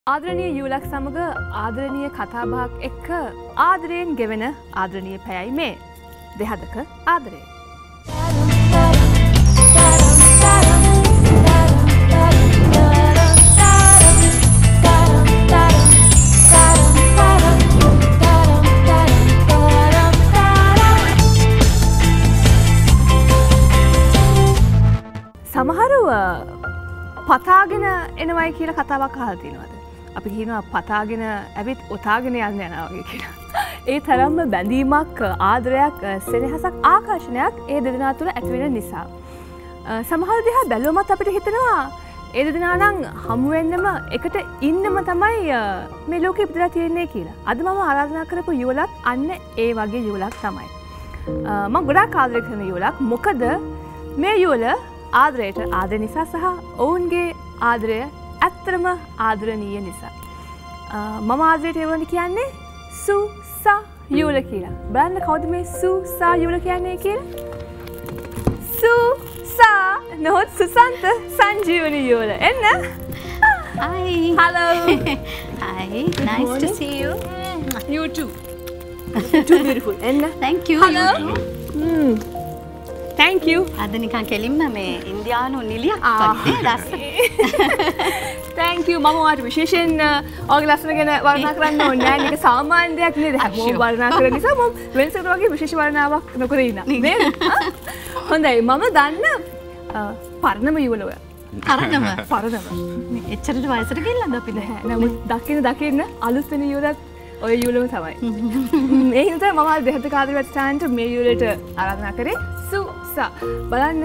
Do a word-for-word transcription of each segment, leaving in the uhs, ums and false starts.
ආදරණීය යුලක් සමග ආදරණීය කතාබහක් එක්ක ආදරයෙන් ගෙවෙන ආදරණීය පැයයි මේ දෙහදක ආදරේ. සමහරව පතාගෙන එනවයි කියලා කතාවක් අහලා තියෙනවද? අපි කියනවා පතාගෙන ඇවිත් ඔතාගෙන යන්න යනවා වගේ කියලා. ඒ තරම්ම බැඳීමක්, ආදරයක්, සෙනෙහසක්, ආකර්ෂණයක් ඒ දෙදෙනා තුළ ඇති වෙන නිසා. සමහර දිහා බැලුවමත් අපිට හිතෙනවා ඒ දෙදෙනා නම් හමු වෙන්නම එකට ඉන්නම තමයි මේ ලෝකෙ ඉපදලා තියෙන්නේ කියලා. අද මම ආරාධනා කරපු යුවලක් අන්න ඒ වගේ යුවලක් තමයි. මම ගොඩාක් ආදරය කරන යුවලක්. මොකද මේ යුවල ආදරයට ආදර නිසා සහ ඔවුන්ගේ ආදරය ඇත්තරම ආදරණීය නිසා. මම ආදරයට එවන්න කියන්නේ සුසා යුවල කියලා. බලන්න කවුද මේ සුසා යුවල කියන්නේ කියලා? සුසා නොහොත් සුසන්ත සංජීවනි යුවල. එන්න. Hi. Hello. Hi. Nice to see you. You too. Too beautiful. එන්න. Thank you. Hello. Mm. Thank you. අද නිකන් කෙලින්ම මේ ඉන්දියානු නිලියක් වගේ ලස්සන. Thank you. මම ඔයාලට විශේෂයෙන් ඔයගේ ලස්සන ගැන වර්ණනා කරන්න ඕනේ නැහැ. මේක සාමාන්‍ය දෙයක් නේද? හැමෝම වර්ණනා කරන නිසා මම වෙනසකට වගේ විශේෂ වර්ණනාවක් නොකර ඉන්නා. නේද? හොඳයි. මම දන්න පරණම යුවල ඔය. තරණම. පරණම. මේ එච්චරට වයසට ගිහිල්ලාද අපි නැහැ. නමුත් දකින්න දකින්න අලුත් වෙන යුවලත් ඔය යුවලම තමයි. ඒ හින්දා මම අද දෙහත කාදර වැඩසටහනට මේ යුවලට ආරාධනා කරේ. සුසා බලන්න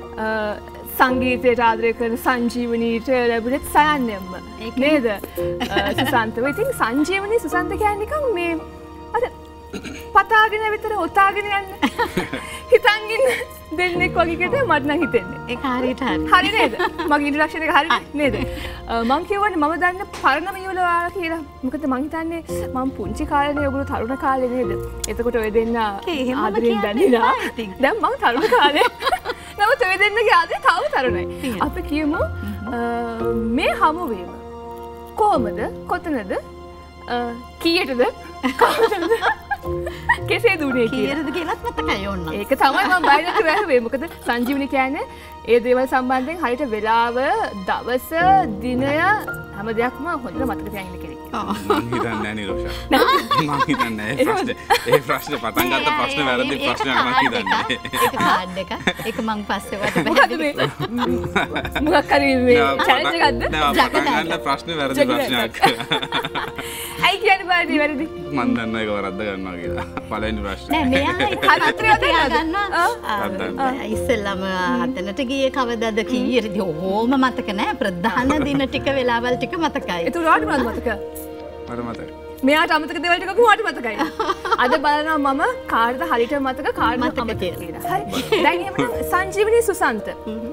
සංගීතයට ආදරය කරන සංජීවනීට ලැබුණෙත් සයන්නෙම්ම නේද? සුසන්තව. ඉතින් සංජීවනී සුසන්ත කියන්නේ නිකන් මේ අර පතාගෙන විතර ඔතාගෙන යන්න හිතන් ඉන්න දෙන්නෙක් වගේ කට මට නම් හිතෙන්නේ. ඒක හරියට හරි. හරි නේද? මගේ ඉන්ට්‍රොඩක්ෂන් එක හරි නේද? මම කියවන්නේ මම දන්න පරණම යුවල ඔයාලා කියලා. මොකද මං හිතන්නේ මම පුංචි කාලේනේ ඔයගොල්ලෝ තරුණ කාලේ නේද? එතකොට ඔය දෙන්න ආදරෙන් බැඳිලා. දැන් මං තරුණ කාලේ. නමුත් ඔය දෙන්නගේ ආදරේ තාම තරුණයි. අපි කියමු මේ හමුවීම කොහමද? කොතනද? කීයටද? කවුටද? කෙසේ දුනේ කියලා. කීයටද කියලාත් මතකයි ඕන්න. ඒක තමයි මම බය නැතුව ඇහුවේ. මොකද සංජීවනි කියන්නේ ඒ දේවල් සම්බන්ධයෙන් හරියට වෙලාව, දවස, දිනය හැම දෙයක්ම හොඳට මතක තියාගෙන ඉන්න කෙනෙක්. මම හිතන්නේ නැහැ නිරෝෂා. මම හිතන්නේ නැහැ ඒ ප්‍රශ්නේ. ඒ ප්‍රශ්නේ පටන් ගත්ත ප්‍රශ්න වැරදි ප්‍රශ්නයක් මම හිතන්නේ. ඒක කාඩ් එක. ඒක මං පස්සේ වට පැහැදිලි. මොකක් හරි මේ චැලන්ජ් එකක්ද? නෑ පටන් ගන්න ප්‍රශ්නේ වැරදි ප්‍රශ්නයක්. ඇයි කියන්නේ වැරදි වැරදි? මම දන්නවා ඒක වරද්ද ගන්නවා කියලා. පළවෙනි ප්‍රශ්නේ. නෑ මෙයා හතරේ ගන්නවා. ඉස්සෙල්ලාම අතනට ගියේ කවදාද කීයටද? ඕම මතක නෑ. ප්‍රධාන දින ටික වෙලාවල් ටික මතකයි. ඒක උඩට මොනවද මතක? මට මතකයි. මෙයාට අමතක දේවල් ටික කොහොමද මතකයි? අද බලනවා මම කාටද හරියට මතක කාටද අමතක කියලා. හරි. දැන් එහෙනම් සංජීවනී සුසන්ත.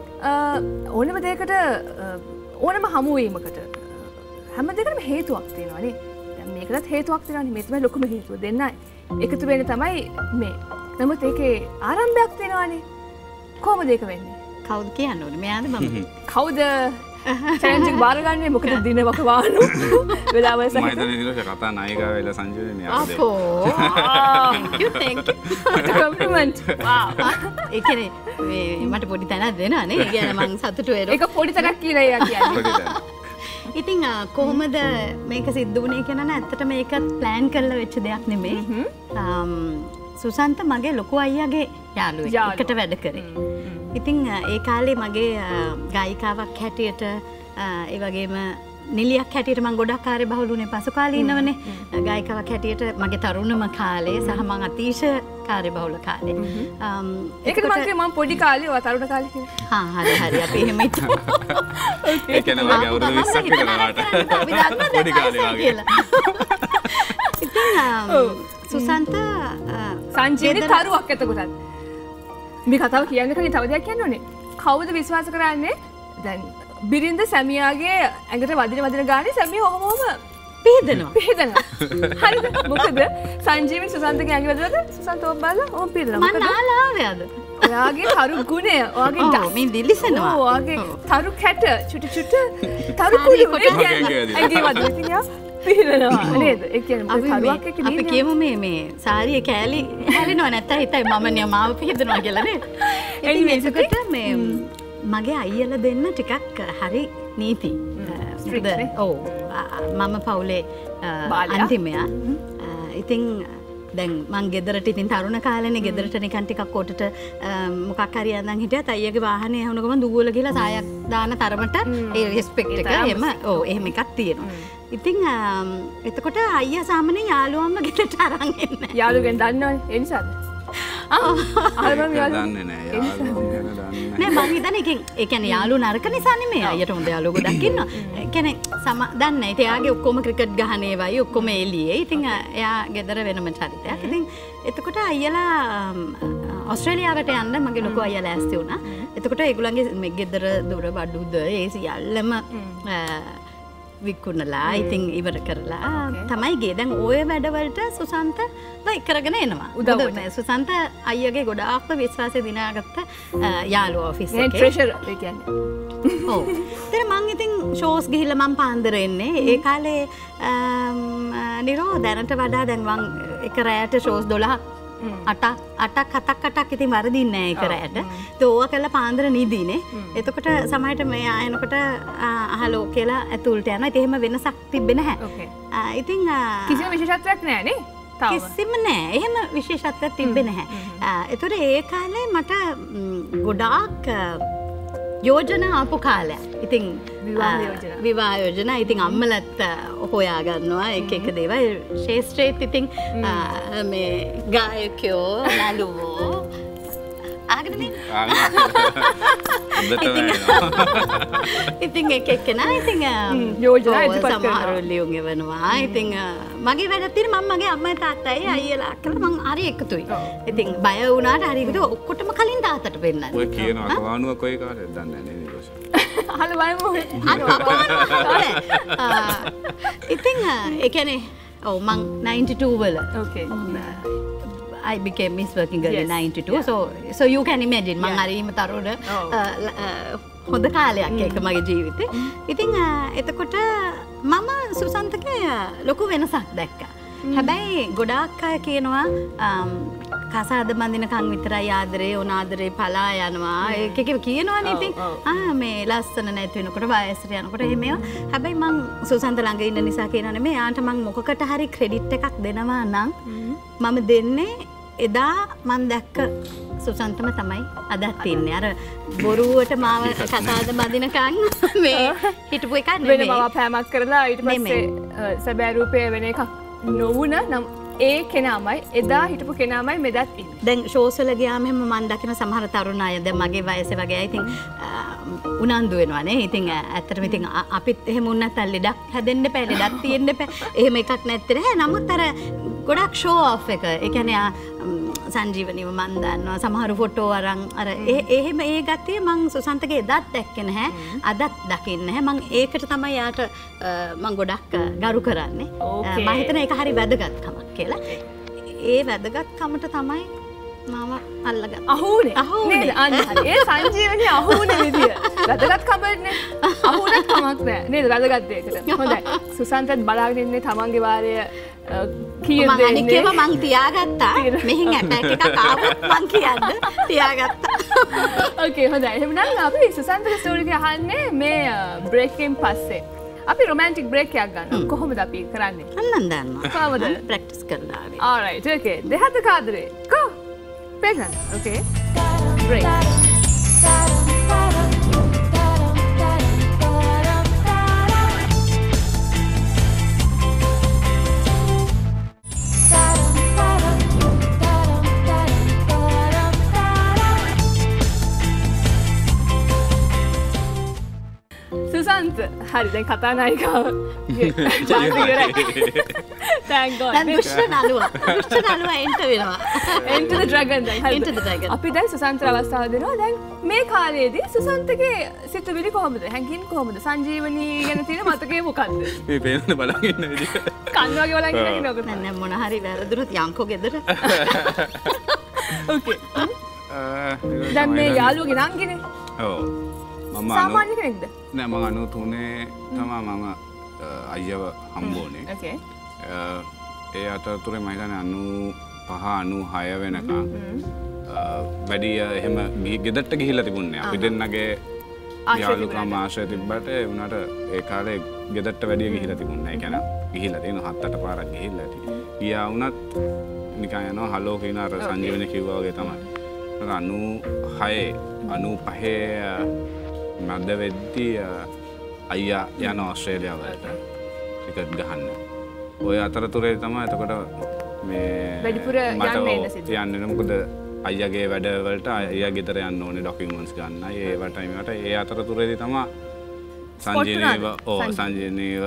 ඕනම දෙයකට ඕනම හමු වීමකට හැම දෙයකටම හේතුවක් තියෙනවා නේ. දැන් මේකටත් හේතුවක් තියෙනවා. මේ තමයි ලොකුම හේතුව. දෙන්නයි එකතු වෙන්නේ තමයි මේ. නමුත් ඒකේ ආරම්භයක් තියෙනවානේ. කොහොමද ඒක වෙන්නේ? කවුද කියන්න ඕනේ? මෙයාද මම? කවුද චැලන්ජ් එක බාරගන්නේ? මොකද දින වකවානු වෙලාවල් සහිත. මම හිතන්නේ නිරෝෂා කතා නායිකාව වෙලා සංජීවනි ආදේ. අපෝ. thank you thank you. Compliment. Wow. ඒ කියන්නේ මේ මට පොඩි තැනක් දෙනවා නේ. ඒ කියන්නේ මං සතුටු වෙනවා. ඒක පොඩි තැනක් කියලා එයා කියන්නේ. ඉතින් කොහොමද මේක සිද්ධ වුණේ කියලා නම් ඇත්තට මේක ප්ලෑන් කරලා වෙච්ච දෙයක් නෙමෙයි. සුසන්ත මගේ ලොකු අයියාගේ යාළුවෙක්. එකට වැඩ කරේ. ඉතින් ඒ කාලේ මගේ ගායිකාවක් හැටියට ඒ වගේම නිලියක් හැටියට මම ගොඩක් කාර්යබහුල වුණේ පසු කාලේ ඉන්නවනේ. ගායිකාවක් හැටියට මගේ තරුණම කාලේ සහ මම අතිශය කාර්යබහුල කාලේ. ඒකද මම කිව්වේ මම පොඩි කාලේ ඔය තරුණ කාලේ කියලා. හා හරි හරි අපි එහෙම හිතමු. ඒ කියන්නේ මගේ අවුරුදු විස්සක් විතර වලට. අපි දන්නවා පොඩි කාලේ වගේ. ඉතින් සුසන්ත සංජීවනි තරුවක් එතකොටත්. මේ කතාව කියන්න කලින් තව දෙයක් කියන්න ඕනේ. කවුද විශ්වාස කරන්නේ? දැන් බිරිඳ සැමියාගේ ඇඟට වදින වදින ගානේ සැමියා ඔහොම ඔහොම පීදනවා. පීදනවා. හරිද? මොකද සංජීවනි සුසන්තගේ ඇඟ වැදුවද? සුසන්ත ඔබ බලලා ඔහොම පීදනවා. මම නාලා ආවේ අද. ඔයාගේ තරු ගුණය ඔයාගේ ඔව් මේ දිලිසෙනවා. ඔව් ඔයාගේ තරු කැට චුටි චුටි තරු කුඩු ඇඟේ වදින ඉතින් යා පිරෙනවා නේද? ඒ කියන්නේ තරුවක් එක්ක අපි කියමු මේ මේ සාරිය කෑලි හැරෙනවා නැත්නම් හිතයි මම නිය මාව පිහදනවා කියලා නේද? ඉතින් ඒකට මේ මගේ අයියලා දෙන්න ටිකක් හරි නීති. ඔව් මම පවුලේ අන්තිමයා. ඉතින් දැන් මං ගෙදරට ඉතින් තරුණ කාලේනේ ගෙදරට නිකන් ටිකක් කොටට මොකක් හරි අඳන් හිටියත් අයියාගේ වාහනේ යවන ගමන් දුවල ගිහලා සායක් දාන තරමට ඒ රෙස්පෙක්ට් එක එහෙම ඔව් එහෙම එකක් තියෙනවා. ඉතින් එතකොට අයියා සාමාන්‍යයෙන් යාළුවම්ම ගෙදරට අරන් එන්නේ. යාළුවෙන් දන්නවනේ ඒ නිසාද? ආවම දන්නේ නැහැ යාළුවෝ ගැන දන්නේ නෑ මං හිතන්නේ ඒකෙන් ඒ කියන්නේ යාළුවෝ නරක නිසා නෙමෙයි අයියට හොඳ යාළුවෝ ගොඩක් ඉන්නවා. ඒ කියන්නේ සම දන්නේ නැහැ. ඉතින් එයාගේ ඔක්කොම ක්‍රිකට් ගහන ඒවායි ඔක්කොම එළියේ. ඉතින් එයා ගෙදර වෙනම චරිතයක්. ඉතින් එතකොට අයියලා ඔස්ට්‍රේලියාවට යන්න මගේ ලොකු අයියලා ඇස්ති වුණා. එතකොට ඒගොල්ලන්ගේ මේ ගෙදර දොර බඩුද ඒ සියල්ලම විකුණලා ඉතින් ඉවර කරලා තමයි ගියේ. දැන් ඔය වැඩවලට සුසන්ත වයි කරගෙන එනවා. උදව් සුසන්ත අයියගේ ගොඩාක්ම විශ්වාසය දිනාගත්ත යාළුවා ඔෆිස් එකේ. ට්‍රෙෂර් ඒ කියන්නේ. ඔව්. ඉතින් මං ඉතින් ෂෝස් ගිහිල්ලා මං පාන්දර එන්නේ. ඒ කාලේ නිරෝ දැනට වඩා දැන් මං එක රැයට ෂෝස් දොළහක් අටක් අටක් හතක් අටක් ඉතින් වරදින්නේ නැහැ ඒක රැයට. ඒක ඕවා කරලා පාන්දර නිදීනේ. එතකොට සමහරට මේ ආයනකොට අහලෝ කියලා ඇතුළට යනවා. ඉතින් එහෙම වෙනසක් තිබ්බේ නැහැ. ඕකේ. ඉතින් කිසිම විශේෂත්වයක් නැහැ නේ. කිසිම නෑ. එහෙම විශේෂත්වයක් තිබ්බේ නැහැ. ඒතකොට ඒ කාලේ මට ගොඩාක් යෝජනා ආපු කාලයක්. ඉතින් විවාහ යෝජනා. විවාහ යෝජනා. ඉතින් අම්මලත් හොයා ගන්නවා එක එක දේවල්. ශේෂ්ත්‍රේත් ඉතින් මේ ගායකයෝ නළුවෝ ආගදනේ. ඉතින් එක එක්කෙනා ඉතින් යෝජනා ඉදිරිපත් කරනවා. සමහරව ලියුම් එවනවා. ඉතින් මගේ වැඩක් තියෙන මම මගේ අම්මයි තාත්තයි අයියලා අක්කලා මං හරි එකතුයි. ඉතින් බය වුණාට හරි එකතු ඔක්කොටම කලින් තාත්තට පෙන්නන්න. ඔය කියනවා කවානුව කොයි කාටද දන්නේ නැහැ නේද? අහල බලමු. ඉතින් ඒ කියන්නේ ඔව් මං ninety two වල. Okay. I became Miss Working Girl yes. in ninety-two. Yeah. So so you can imagine මං හරිම තරුණ හොඳ කාලයක් ඒක මගේ ජීවිතේ. ඉතින් එතකොට මම සුසන්තගේ ලොකු වෙනසක් දැක්කා. හැබැයි ගොඩාක් අය කියනවා කසාද බඳිනකන් විතරයි ආදරේ උනාදරේ පලා යනවා. ඒක එක කියනවනේ ඉතින්. ආ මේ ලස්සන නැති වෙනකොට වයසට යනකොට එහෙම ඒවා. හැබැයි මං සුසන්ත ළඟ ඉන්න නිසා කියනවා නෙමෙයි. යාන්ට මං මොකකට හරි ක්‍රෙඩිට් එකක් දෙනවා නම් මම දෙන්නේ එදා මං දැක්ක සුසන්තම තමයි අදත් ඉන්නේ. අර බොරුවට මාව කසාද බඳිනකන් මේ හිටපු එකක් නෙමෙයි. වෙන මාව පෑමක් කරලා ඊට පස්සේ සැබෑ රූපය වෙන එකක් නොවුන නම් ඒ කෙනාමයි එදා හිටපු කෙනාමයි මෙදත් ඉන්නේ. දැන් ෂෝස් වල ගියාම එහෙම මම දකින සමහර තරුණ අය දැන් මගේ වයසේ වගේ අය ඉතින් උනන්දු වෙනවානේ. ඉතින් ඇත්තටම ඉතින් අපිත් එහෙම වුණ නැත්නම් ලෙඩක් හැදෙන්න එපා, ලෙඩක් තියෙන්න එපා. එහෙම එකක් නැත්තේ නෑ. නමුත් අර ගොඩක් ෂෝ ඔෆ් එක. ඒ කියන්නේ සංජීවනීව මන් දන්නවා සමහර ෆොටෝ අරන් අර එහෙම ඒ ගතිය මං සුසන්තගේ එදත් දැක්කේ නැහැ. අදත් දකින්නේ නැහැ. මං ඒකට තමයි යාට මං ගොඩක් ගරු කරන්නේ. මම හිතන ඒක හරි වැදගත්කමක් කියලා. ඒ වැදගත්කමට තමයි මම අල්ලගත්තා. අහුනේ. අහුනේ. අන්න හරි. ඒ සංජීවනී අහුනේ විදිය. වැදගත්කමනේ. අහුනත් කමක් නැහැ. නේද? වැදගත් දෙයකට. හොඳයි. සුසන්තත් බලාගෙන ඉන්නේ තමන්ගේ වාරය කීයද මම අනික් ඒවා මං තියාගත්තා. මෙහින් ඇටැක් එකක් ආවොත් මං කියන්න තියාගත්තා. ඕකේ හොඳයි. එහෙනම් අපි සුසන්තගේ ස්ටෝරි එක අහන්නේ මේ බ්‍රේක් එකෙන් පස්සේ. අපි රොමැන්ටික් බ්‍රේක් එකක් ගන්නවා. කොහොමද අපි කරන්නේ? අන්නන් දන්නවා. කොහොමද? ප්‍රැක්ටිස් කරලා ආවේ. Alright. Okay. දෙහත කාදරේ. Go. Present. Okay. Break. Susantha හරි දැන් කතා නායිකාව thank god දැන් දුෂ්ට නළුවා දුෂ්ට නළුවා එන්ටර් වෙනවා enter the dragon දැන් හරි enter the dragon අපි දැන් සුසන්තට අවස්ථාව දෙනවා දැන් මේ කාලයේදී සුසන්තගේ සිතුවිලි කොහොමද හැංගින් කොහොමද සංජීවනී ගැන තියෙන මතකය මොකද්ද මේ පේන්න බලන් ඉන්න විදිහ කන් වගේ බලන් ඉන්න ඔක දැන් මොන හරි වැරදුනොත් යන්කෝ ගෙදර okay දැන් මේ යාළුවගේ නංගිනේ. ඔව්. මම සාමාන්‍ය කෙනෙක්ද? නෑ මම අනූතුනේ තමයි මම අයියව හම්බුනේ. ඕකේ. ඒ අතරතුරේ මම හිතන්නේ අනූපහ අනූහය වෙනකම් වැඩි එහෙම ගෙදරට ගිහිල්ලා තිබුණේ. අපි දෙන්නගේ යාළුකම් ආශ්‍රය තිබ්බට ඒ උනාට ඒ කාලේ ගෙදරට වැඩි ගිහිල්ලා තිබුණේ. ඒ කියන්නේ ගිහිල්ලා තියෙන හත් අට පාරක් ගිහිල්ලා ඇති. ගියා වුණත් නිකන් යනවා හලෝ කියන අර සංජීවන කිව්වා වගේ තමයි. අනූහය අනූපහේ මැද වෙද්දී අයියා යන ඕස්ට්‍රේලියාවට ටිකට් ගහන්න. ඔය අතරතුරේ තමයි එතකොට මේ වැඩිපුර යන්න එන්න සිද්ධ යන්නේ. මොකද අයියාගේ වැඩවලට අයියා ගෙදර යන්න ඕනේ ඩොකියුමන්ට්ස් ගන්න. ඒ වටයි මේකට ඒ අතරතුරේදී තමයි සංජීවනීව ඕ සංජීවනීව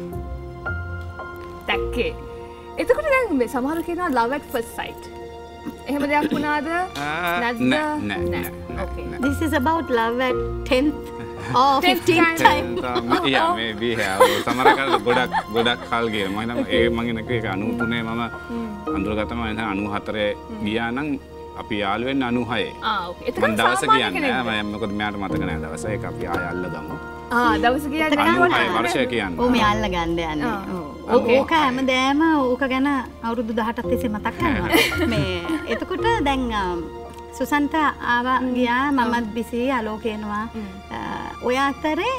දැක්කේ. එතකොට දැන් මේ සමහර කෙනා love at first sight. එහෙම දෙයක් වුණාද? නැද්ද? නෑ නෑ. Okay. This is about love at tenth or fifteenth time. Yeah, maybe yeah. සමහරකට ගොඩක් ගොඩක් කල් ගියා. මම හිතන්නේ ඒ මම ඉන්නක ඒක අනූතුනේ මම අඳුරගත්තම මම හිතන්නේ අනූහතරේ ගියා නම් අපි යාළු වෙන්නේ අනූහයේ. ආ ඕකේ. එතකොට දවස කියන්නේ මම මොකද මෙයාට මතක නෑ දවස. ඒක අපි ආය අල්ල ගමු. ආ දවස කියන්නේ අනූහය වර්ෂය කියන්නේ. ඔව් මේ අල්ල ගන්න යන්නේ. ඔව්. ඕක හැමදෑම ඕක ගැන අවුරුදු දහඅටක් තිස්සේ මතක් කරනවා. මේ එතකොට දැන් සුසන්ත ආවා ගියා මමත් බිසි අලෝකේනවා. ඔය අතරේ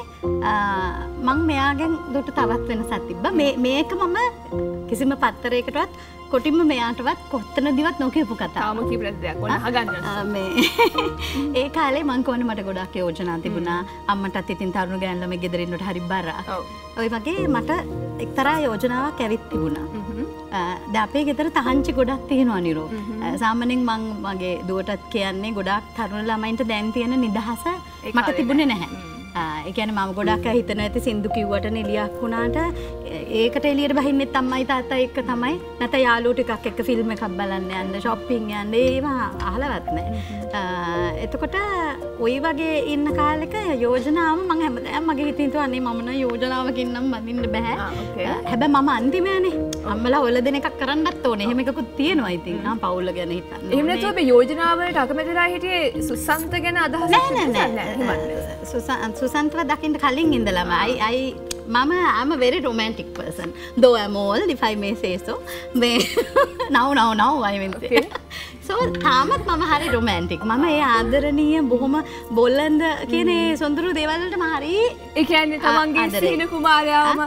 මං මෙයාගෙන් දුට තවත් වෙනසක් තිබ්බා. මේ මේක මම කිසිම පත්තරයකටවත් කොටින්ම මෙයාටවත් කොත්තනදිවත් නොකියපු කතාවක්. තාම කීප දෙයක් ඕන අහගන්න. මේ ඒ කාලේ මං කොහොනේ මට ගොඩක් යෝජනා තිබුණා. අම්මටත් ඉතින් තරුණ ගෑනු ළමයි ගෙදර ඉන්නට හරි බර. ඔය වගේ මට එක්තරා යෝජනාවක් ඇවිත් තිබුණා. දැන් අපේ ගෙදර තහංචි ගොඩක් තියෙනවා නිරෝ. සාමාන්‍යයෙන් මං මගේ දුවටත් කියන්නේ ගොඩක් තරුණ ළමයින්ට දැන් තියෙන නිදහස මට තිබුණේ නැහැ. ඒ කියන්නේ මම ගොඩක් අය හිතන ඇති සින්දු කිව්වට නිලියක් වුණාට ඒකට එළියට බහින්නෙත් අම්මයි තාත්තා එක්ක තමයි. නැත්නම් යාළුවෝ ටිකක් එක්ක ෆිල්ම් එකක් බලන්න යන්න, shopping යන්න ඒවා අහලවත් නැහැ. එතකොට ওই වගේ ඉන්න කාලෙක යෝජනාව මම හැමදාම මගේ හිතින් තුවන්නේ මම නම් යෝජනාවකින් නම් බඳින්න බෑ. හැබැයි මම අන්තිමයනේ. අම්මලා ඔල දෙන එකක් කරන්නත් ඕනේ. එහෙම එකකුත් තියෙනවා ඉතින්. ආ පවුල ගැන හිතන්න. එහෙම නැතුව මේ යෝජනාවලට අකමැතිලා හිටියේ සුසන්ත ගැන අදහසක් නෑ නෑ. සුසන්තව දකින්න කලින් ඉඳලම I I මම I'm a very romantic person though I'm old if I may say so මේ now now now I mean say so තාමත් මම හරි romantic මම ඒ ආදරණීය බොහොම බොල්ලන්ද කියන ඒ සොඳුරු දේවල් වලට මම හරි ඒ කියන්නේ තමන්ගේ සීන කුමාරයාම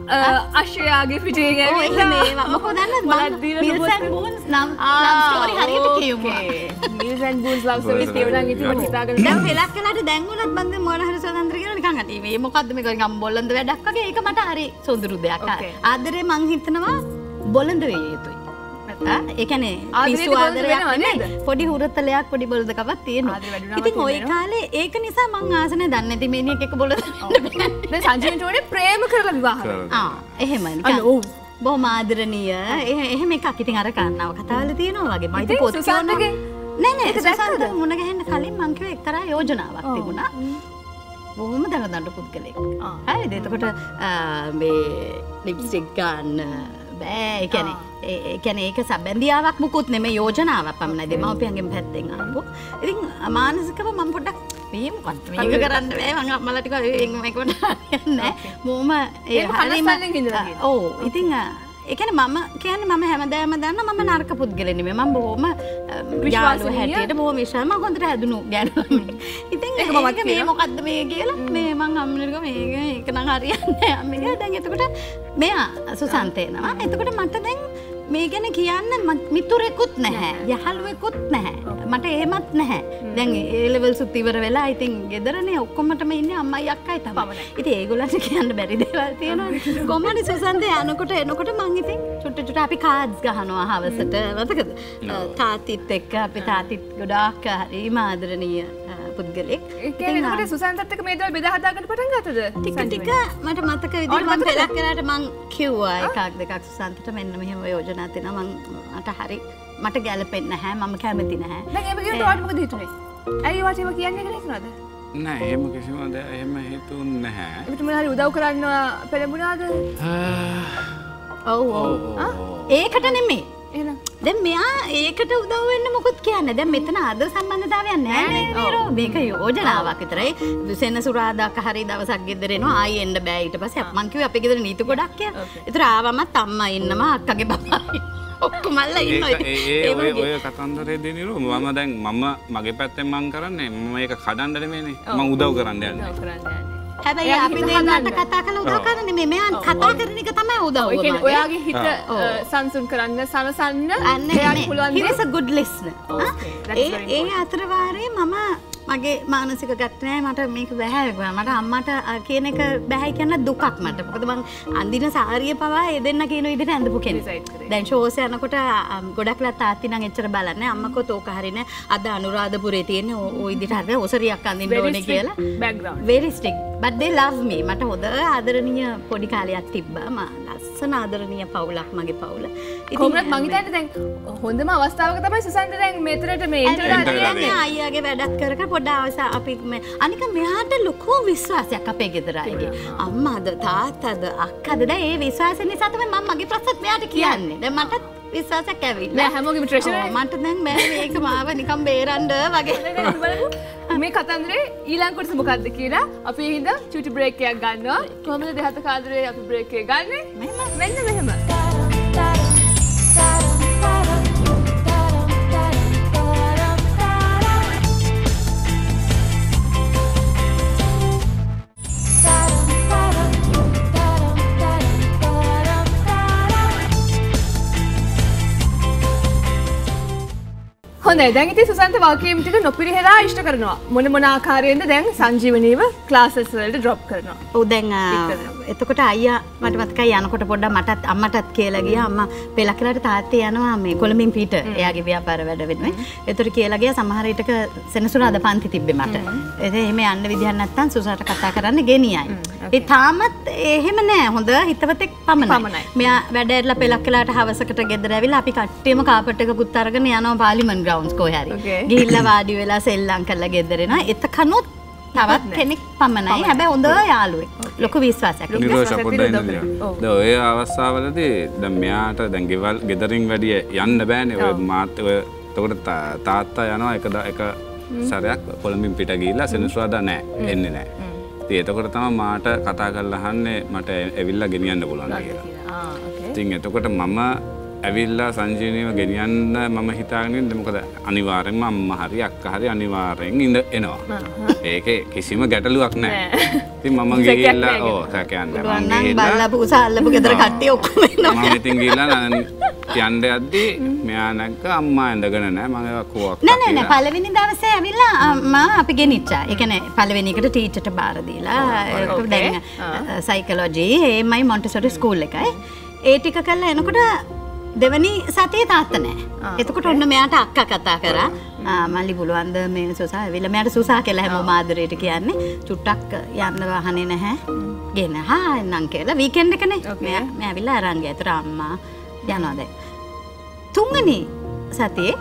අශ්වයාගේ පිටින් ඇවිල්ලා මේවා මොකද දන්නවද මම Mills and Bones නම් නම් ස්ටෝරි හරියට කියුවා Mills and Bones love story කියවනම් ඉතින් මම හිතාගෙන දැන් වෙලක් වෙලාට දැන් උනත් මම දැන් මොන හරි සොඳන්තර කියන නිකන් අටි මේ මොකද්ද මේක නිකන් බොල්ලන්ද වැඩක් වගේ ඒක මට හරි සොඳුරු දෙයක් ආදරේ මං හිතනවා බොළඳ වෙය යුතුයි ඒ කියන්නේ පිස්සු ආදරයක් නෙමෙයි පොඩි හුරතලයක් පොඩි බොළඳකමක් තියෙනවා ඉතින් ওই කාලේ ඒක නිසා මං ආසනේ දන්නේ නැති මේනියෙක් එක්ක බොළඳ වෙන්න බෑ දැන් සංජීවන්ට උනේ ප්‍රේම කරලා විවාහ ආ එහෙමයි නිකන් ඔව් බොහොම ආදරණීය එහෙම එකක් ඉතින් අර කන්නාව කතාවල තියෙනවා වගේ මම ඉතින් පොත් කියවන්නේ නෑ නෑ සුසන්ත මුණ ගැහෙන්න කලින් මං කිව්ව එක්තරා යෝජනාවක් තිබුණා බොහොම දරදඬු පුද්ගලෙක් හරිද එතකොට මේ ලිප්ස්ටික් ගන්න බෑ ඒ කියන්නේ ඒ කියන්නේ ඒක සම්බන්ධියාවක් මුකුත් නෙමෙයි යෝජනාවක් පමණයි දෙමව්පියන්ගෙන් පැත්තෙන් ආපු. ඉතින් මානසිකව මම පොඩ්ඩක් මේ මොකක්ද මේක කරන්න බෑ මම අම්මලා ටික මේක කොට යන්නේ මොම ඒ හරියම ඔව් ඉතින් ඒ කියන්නේ මම කියන්නේ මම හැමදාම දන්න මම නරක පුද්ගලෙ නෙමෙයි මම බොහොම විශ්වාසය හැටියට බොහොම විශ්වාස මම හොඳට හැදුණු ගෑනු ළමයි. ඉතින් ඒක මම මේ මොකද්ද මේ කියලා මේ මං අම්මලට කිව්වා මේක ඒක නම් හරියන්නේ නැහැ අම්මේ. දැන් එතකොට මෙයා සුසන්ත එනවා. එතකොට මට දැන් මේ ගැන කියන්න මිතුරෙකුත් නැහැ යහළුවෙකුත් නැහැ මට එහෙමත් නැහැ දැන් ඒ ලෙවල්ස් උත් ඉවර වෙලා ඉතින් ගෙදරනේ ඔක්කොමටම ඉන්නේ අම්මයි අක්කයි තමයි ඉතින් ඒගොල්ලන්ට කියන්න බැරි දේවල් තියෙනවා කොහොමද සුසන්ත යනකොට එනකොට මං ඉතින් චුට්ට චුට්ට අපි කාඩ්ස් ගහනවා හවසට මතකද තාත්තිත් එක්ක අපි තාත්තිත් ගොඩාක් හරිම ආදරණීය පුද්ගලෙක් ඒ කියන්නේ එතකොට සුසන්තත් එක්ක මේ දේවල් බෙදා හදා ගන්න පටන් ගත්තද ටික ටික මට මතක විදිහට මම පෙලක් කරාට මං කිව්වා එකක් දෙකක් සුසන්තට මෙන්න මෙහෙම යෝජනා තියෙනවා මං මට හරි මට ගැලපෙන්නේ නැහැ මම කැමති නැහැ දැන් ඒක කියන තෝරන්න මොකද හිතුනේ ඇයි වාට ඒක කියන්නේ කියලා හිතුණාද නෑ එහෙම කිසිම දෙයක් එහෙම හිතුන්නේ නැහැ ඒකට මොන හරි උදව් කරන්න පෙළඹුණාද ඔව් ඔව් ඒකට නෙමෙයි එහෙනම් දැන් මෙයා ඒකට උදව් වෙන්න මොකුත් කියන්නේ. දැන් මෙතන ආදර සම්බන්ධතාවයක් නැහැ නේද? මේක යෝජනාවක් විතරයි. සෙනසුරාදාක හරි දවසක් ගෙදර එනවා ආයෙ එන්න බෑ ඊට පස්සේ මං කිව්වේ අපේ ගෙදර නීති ගොඩක් කියලා. ඒතර ආවමත් අම්මා ඉන්නවා අක්කගේ බබා ඔක්කොමල්ලා ඉන්නවා. ඒ ඔය ඔය කතන්දරේ දෙනිරු මම දැන් මම මගේ පැත්තෙන් මං කරන්නේ මම මේක කඩන්න නෙමෙයිනේ. මං උදව් කරන්න යන්නේ. හැබැයි අපි දෙන්නට කතා කරලා උදව් කරන්නේ මේ මෙයා කතා කරන එක තමයි උදව් කරන්නේ. ඔයාගේ හිත සංසුන් කරන්න සනසන්න එයාට පුළුවන්. he is a good listener. ඒ ඒ අතර වාරේ මම මගේ මානසික ගැටනේ මට මේක බෑ මට අම්මට කියන එක බෑ කියන දුකක් මට. මොකද මං අඳින සාරිය පවා ඒ දෙන්න කියන විදිහට ඇඳපු කෙනෙක්. දැන් ෂෝස් යනකොට ගොඩක්ලා තාත්ති නම් එච්චර බලන්නේ අම්මකෝ තෝක හරිනේ අද අනුරාධපුරේ තියෙන ওই විදිහට හරිය ඔසරියක් අඳින්න ඕනේ කියලා. background very strict but they love me. මට හොඳ ආදරණීය පොඩි කාලයක් තිබ්බා. මා ලස්සන ආදරණීය පවුලක් මගේ පවුල. කොහොමද මං හිතන්නේ දැන් හොඳම අවස්ථාවක තමයි සුසන්ට දැන් මෙතනට මේ එන්ටර් කරන්නේ අයියාගේ වැඩක් කර කර පොඩ්ඩක් අවසා අපි මේ අනික මෙයාට ලොකු විශ්වාසයක් අපේ ගෙදර අයගේ. අම්මාද තාත්තද අක්කද දැන් ඒ විශ්වාසය නිසා තමයි මම මගේ ප්‍රශ්නත් මෙයාට කියන්නේ. දැන් මට විශ්වාසයක් ඇවිල්ලා. නෑ හැමෝගෙම ට්‍රෙෂර් මට දැන් බෑ මේක මාව නිකන් බේරන්න වගේ. මේ කතන්දරේ ඊළඟ කොටස මොකද්ද කියලා අපි හින්දා චුටි බ්‍රේක් එකක් ගන්නවා. කොහොමද දෙහත කාදරේ අපි බ්‍රේක් එක ගන්නෙ? මෙන්න මෙහෙම. හොඳයි දැන් ඉතින් සුසන්ත වගකීම් ටික නොපිරිහෙලා ඉෂ්ට කරනවා. මොන මොන ආකාරයෙන්ද දැන් සංජීවනීව ක්ලාසස් වලට ඩ්‍රොප් කරනවා. ඔව් දැන් එතකොට අයියා මට මතකයි යනකොට පොඩ්ඩක් මටත් අම්මටත් කියලා ගියා. අම්මා පෙලකලට තාත්තේ යනවා මේ කොළඹින් පිට එයාගේ ව්‍යාපාර වැඩ වෙනුවෙන්. ඒතර කියලා ගියා සමහර විටක සෙනසුරාදා පන්ති තිබ්බේ මට. ඒ එහෙම යන්න විදිහක් නැත්තම් සුසාට කතා කරන්න ගෙනියයි. ඒ තාමත් එහෙම නෑ. හොඳ හිතවතෙක් පමණයි. මෙයා වැඩ ඇරලා පෙලකලට හවසකට ගෙදර ඇවිල්ලා අපි කට්ටියම කාපට් එකකුත් අරගෙන යනවා පාර්ලිමේන්තු ග්‍රවුන්ඩ්ස් කොහේ හරි. ගිහිල්ලා වාඩි වෙලා සෙල්ලම් කරලා ගෙදර එනවා. එතකනොත් තවත් කෙනෙක් පමණයි. හැබැයි හොඳ යාළුවෙක්. ලොකු විශ්වාසයක්. නිරෝෂ පොඩ්ඩක් ඉඳලා. දැන් ඔය අවස්ථාවලදී දැන් මෙයාට දැන් ගෙවල් ගෙදරින් වැඩි යන්න බෑනේ. ඔය මාත් ඔය එතකොට තාත්තා යනවා එක එක සැරයක් කොළඹින් පිට ගිහිල්ලා සෙනසුරාදා නෑ එන්නේ නෑ. ඉතින් එතකොට තමයි මාට කතා කරලා අහන්නේ මට ඇවිල්ලා ගෙනියන්න පුළුවන් කියලා. ඉතින් එතකොට මම ඇවිල්ලා සංජීවනීව ගෙනියන්න මම හිතාගෙන ඉන්නේ මොකද අනිවාර්යෙන්ම අම්මා හරි අක්කා හරි අනිවාර්යෙන් ඉඳ එනවා. ඒකේ කිසිම ගැටලුවක් නැහැ. ඉතින් මම ගිහිල්ලා ඔව් සැකයන්ද මම ගිහිල්ලා බල්ලා පුසා අල්ලපු ගෙදර කට්ටිය ඔක්කොම එනවා. මම ඉතින් ගිහිල්ලා යන්න යද්දි මෙයා නැග්ග අම්මා ඇඳගෙන නැහැ මම ඒවා කෝක් නෑ නෑ නෑ පළවෙනි දවසේ ඇවිල්ලා අම්මා අපි ගෙනිච්චා. ඒ කියන්නේ පළවෙනි එකට ටීචර්ට බාර දීලා ඒක දැන් සයිකොලොජි එමයි මොන්ටිසෝරි ස්කූල් එකයි. ඒ ටික කරලා එනකොට දෙවනි සතියේ තාත්තා නැහැ. එතකොට ඔන්න මෙයාට අක්කා කතා කරා. මල්ලි පුළුවන්ද මේ සුසා ඇවිල්ලා මෙයාට සුසා කියලා හැමෝම ආදරේට කියන්නේ. චුට්ටක් යන්න වහන්නේ නැහැ. ගෙන හා එන්නම් කියලා වීකෙන්ඩ් එකනේ. මෙයා මෙයා ඇවිල්ලා අරන් ගියා. ඒතර අම්මා යනවා දැන්. තුන්වෙනි සතියේ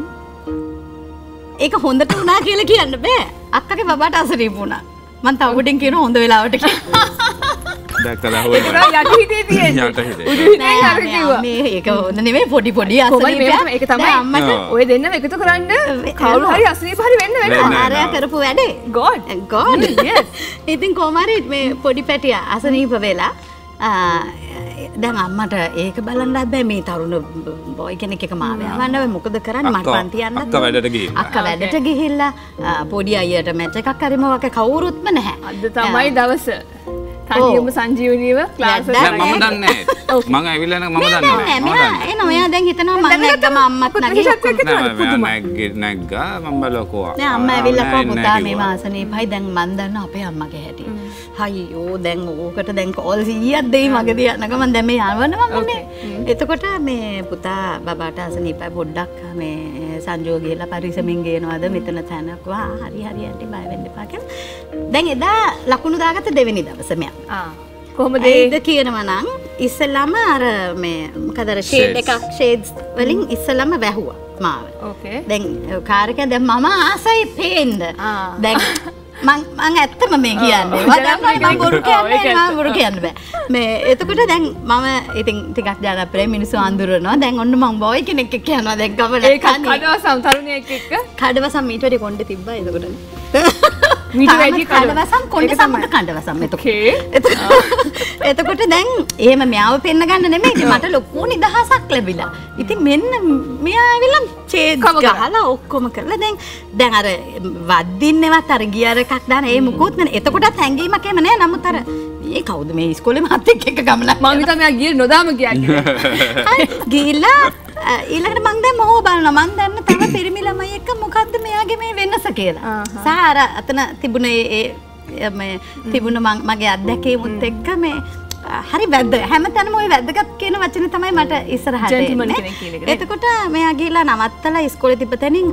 ඒක හොඳට වුණා කියලා කියන්න බෑ. අක්කගේ බබාට අසනීප වුණා. මං තව උඩින් කියන හොඳ වෙලාවට කියලා. දැක්කලා හොයන යට හිතේ තියෙන්නේ යට හිතේ උඩු හිතේ අර කිව්වා මේ ඒක හොඳ නෙමෙයි පොඩි පොඩි අසනීපයක් ඒක තමයි අම්මට ඔය දෙන්නම එකතු කරන්න කවුරු හරි අසනීප හරි වෙන්න වෙනවා ආරයා කරපු වැඩේ god god yes ඉතින් කොහමරි මේ පොඩි පැටියා අසනීප වෙලා දැන් අම්මට ඒක බලන්නත් බෑ මේ තරුණ බොයි කෙනෙක් එක මාව යවන්න මොකද කරන්නේ මට පන්ති යන්නත් අක්කා වැඩට ගිහිල්ලා අක්කා වැඩට ගිහිල්ලා පොඩි අයියට මැච් එකක් හරිම වගේ කවුරුත්ම නැහැ අද තමයි දවස තනියම සංජීවනීව ක්ලාස් එක මම දන්නේ නැහැ මම ඇවිල්ලා නම් මම දන්නේ නැහැ මෙයා එනවා මෙයා දැන් හිතනවා මම නැග්ගම අම්මත් නැගී නැග්ගා මම බලකෝ නෑ අම්මා ඇවිල්ලා කෝ පුතා මේ මාසනීපයි දැන් මන් දන්නවා අපේ අම්මගේ හැටි හයියෝ දැන් ඕකට දැන් කෝල් සීයක් දෙයි මගේ දිහා නගමන් දැන් මේ යවනවා මම එතකොට මේ පුතා බබාට අසනීපයි පොඩ්ඩක් මේ සංජෝ ගිහලා පරිස්සමින් ගේනවාද මෙතන තැනක් වා හරි හරි ඇන්ටි බය වෙන්න එපා කියලා දැන් එදා ලකුණු දාගත්ත දෙවෙනි දවසේ මෙයා ආ කොහොමද ඒද කියනවා නම් ඉස්සෙල්ලාම අර මේ මොකද අර ෂේඩ් එකක් ෂේඩ්ස් වලින් ඉස්සෙල්ලාම වැහුවා මාව. ඕකේ. දැන් කාර් එක දැන් මම ආසයි පේන්න. දැන් මං මං ඇත්තම මේ කියන්නේ. මම බොරු කියන්නේ මම බොරු කියන්න බෑ. මේ එතකොට දැන් මම ඉතින් ටිකක් ජනප්‍රිය මිනිස්සු අඳුරනවා. දැන් ඔන්න මං බොයි කෙනෙක් එක්ක යනවා දැන් ගමන. ඒක කඩවසම් තරුණයෙක් එක්ක. කඩවසම් ඊට වඩා කොණ්ඩේ තිබ්බා එතකොට. මීට වැඩි කඩවසම් කොණ්ඩේ සමග කඩවසම් එතකොට. එතකොට දැන් එහෙම මෙයාව පෙන්න ගන්න නෙමෙයි. ඉතින් මට ලොකු නිදහසක් ලැබිලා. ඉතින් මෙන්න මෙයා ඇවිල්ලා චේන්ජ් ගහලා ඔක්කොම කරලා දැන් දැන් අර වද්දින්නේවත් අර ගියර එකක් දාන ඒ මුකුත් නෑ. එතකොටත් හැංගීමක් එහෙම නෑ. නමුත් අර මේ කවුද මේ ඉස්කෝලේ මාත් එක්ක එක ගමනක් මම හිතා මෙයා ගියේ නොදාම ගියා කියලා. හරි ගිහිල්ලා ඊළඟට මං දැන් මොහොව බලනවා. මං දන්න තව පිරිමි ළමයි එක්ක මොකද්ද මෙයාගේ මේ වෙනස කියලා. සහ අර අතන තිබුණ ඒ මේ තිබුණ මගේ අත්දැකීමුත් එක්ක මේ හරි වැද්ද හැමතැනම ওই වැද්දගත් කියන වචනේ තමයි මට ඉස්සරහට එන්නේ. එතකොට මෙයා ගිහිල්ලා නවත්තලා ඉස්කෝලේ තිබ්බ තැනින්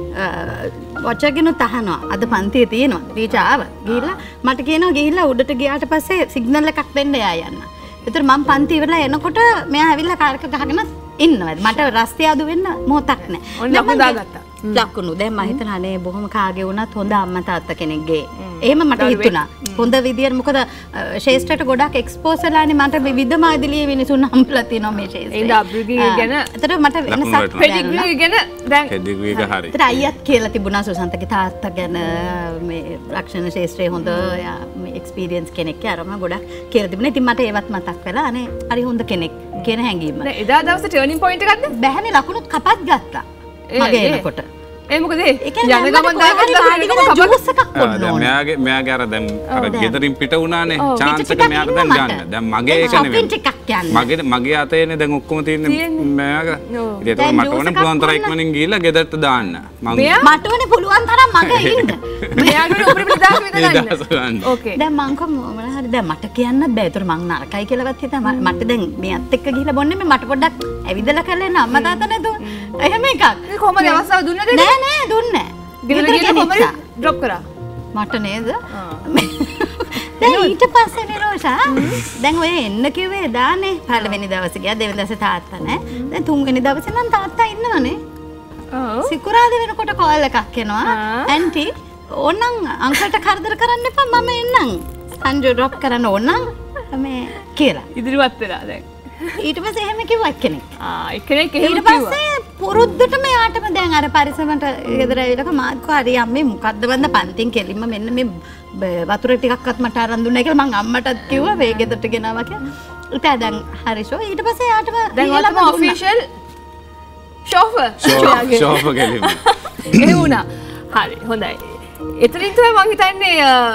වචගෙන තහනවා. අද පන්තියේ තියෙනවා. ටීචර් ආව. ගිහිල්ලා මට කියනවා ගිහිල්ලා උඩට ගියාට පස්සේ සිග්නල් එකක් දෙන්න එයා යන්න. ඒතර මම පන්ති ඉවරලා එනකොට මෙයා ඇවිල්ලා කාර් එක ගහගෙන ඉන්නවා. මට රස්තිය අදු වෙන්න මොහොතක් නැහැ. ඔන්න ලකුණු දාගත්තා. ලකුණු දැන් මම හිතනවා අනේ බොහොම කාගේ වුණත් හොඳ අම්මා තාත්තා කෙනෙක්ගේ. එහෙම මට හිතුණා. හොඳ විදියට මොකද ශේෂ්ඨට ගොඩක් එක්ස්පෝස් වෙලානේ මට විවිධ මාදිලියේ මිනිසුන් හම්බලා තියෙනවා මේ ශේෂ්ඨේ. ඒ ඩබ්ලියු ගැන එතකොට මට වෙනසක් පෙඩිග්‍රී ගැන දැන් පෙඩිග්‍රී එක හරි. ඒතර අයියත් කියලා තිබුණා සුසන්තගේ තාත්තා ගැන මේ රක්ෂණ ශේෂ්ත්‍රයේ හොඳ මේ එක්ස්පීරියන්ස් කෙනෙක් අරම ගොඩක් කියලා තිබුණා. ඉතින් මට ඒවත් මතක් වෙලා අනේ හරි හොඳ කෙනෙක් කියන හැඟීම. දැන් එදා දවසේ ටර්නින් පොයින්ට් එකක්ද? බැහැනේ ලකුණුත් කපත් ගත්තා. මගේ එනකොට. ඒ මොකද ඒ යන ගමන් දාගත්තා ජූස් එකක් පොන්න දැන් මෙයාගේ මෙයාගේ අර දැන් අර ගෙදරින් පිට වුණානේ chance එක මෙයාට දැන් ගන්න. දැන් මගේ ඒක නෙවෙයි. මගේ මගේ අතේනේ දැන් ඔක්කොම තියෙන්නේ මෙයාගේ. ඉතින් ඒක මට ඕනේ පුළුවන් තරම් ඉක්මනින් ගිහිල්ලා ගෙදරට දාන්න. මම මට ඕනේ පුළුවන් තරම් මගේ ඉන්න. මෙයාගේ උපරිම දාස් විතරයි. ඕකේ. දැන් මං කො මොන හරි දැන් මට කියන්නත් බෑ. ඒතර මං නරකයි කියලාවත් හිතා මට දැන් මෙයත් එක්ක ගිහිල්ලා බොන්නේ මට පොඩ්ඩක් ඇවිදලා කරලා එන්න අම්මා තාත්තා නැතුව. එහෙම එකක්. මේ කොහමද අවස්ථාව දුන්නද? නෑ නෑ දුන්නේ නෑ. ගෙදර ගිහින් කොහමද ඩ්‍රොප් කරා? මට නේද? දැන් ඊට පස්සේ නිරෝෂා දැන් ඔය එන්න කිව්වේ දානේ පළවෙනි දවසේ ගියා දෙවෙනි දවසේ තාත්තා නෑ. දැන් තුන්වෙනි දවසේ නම් තාත්තා ඉන්නවනේ. ඔව්. සිකුරාදා වෙනකොට කෝල් එකක් එනවා. ඇන්ටි ඕනනම් අංකල්ට කරදර කරන්න එපා මම එන්නම්. සංජු ඩ්‍රොප් කරන්න ඕනනම් මේ කියලා. ඉදිරියට වෙලා දැන්. ඊට පස්සේ එහෙම කිව්වා එක්කෙනෙක්. ආ එක්කෙනෙක් එහෙම කිව්වා. ඊට පස්සේ පුරුද්දටම යාටම දැන් අර පරිසමට ගෙදර ඇවිල්ලා මාත්කෝ හරි අම්මේ මොකද්ද වන්ද පන්තින් කෙලින්ම මෙන්න මේ වතුර ටිකක්වත් මට අරන් දුන්නා කියලා මං අම්මටත් කිව්වා වේ ගෙදරට ගෙනාවා කියලා. ඉතින් දැන් හරි ෂෝ ඊට පස්සේ යාටම දැන් ඔතන ඔෆිෂල් ෂෝෆර් ෂෝෆර් කෙලින්ම. ඒ වුණා. හරි හොඳයි. එතනින් තමයි මං හිතන්නේ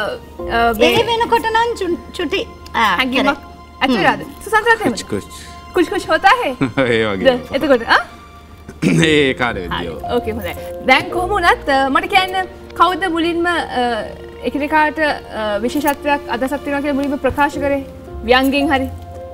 ඒ වෙනකොට නම් චුටි හැංගීමක් ඇතුළේද? සුසන්තරත් එහෙමද? कुछ कुछ कुछ होता है ඒ වගේ. එතකොට ආ ඒ කාර්යවිද්‍යාව. ඕකේ හොඳයි. දැන් කොහොම වුණත් මට කියන්න කවුද මුලින්ම එකිනෙකාට විශේෂත්වයක් අදහසක් තියෙනවා කියලා මුලින්ම ප්‍රකාශ කරේ? ව්‍යංගෙන් හරි.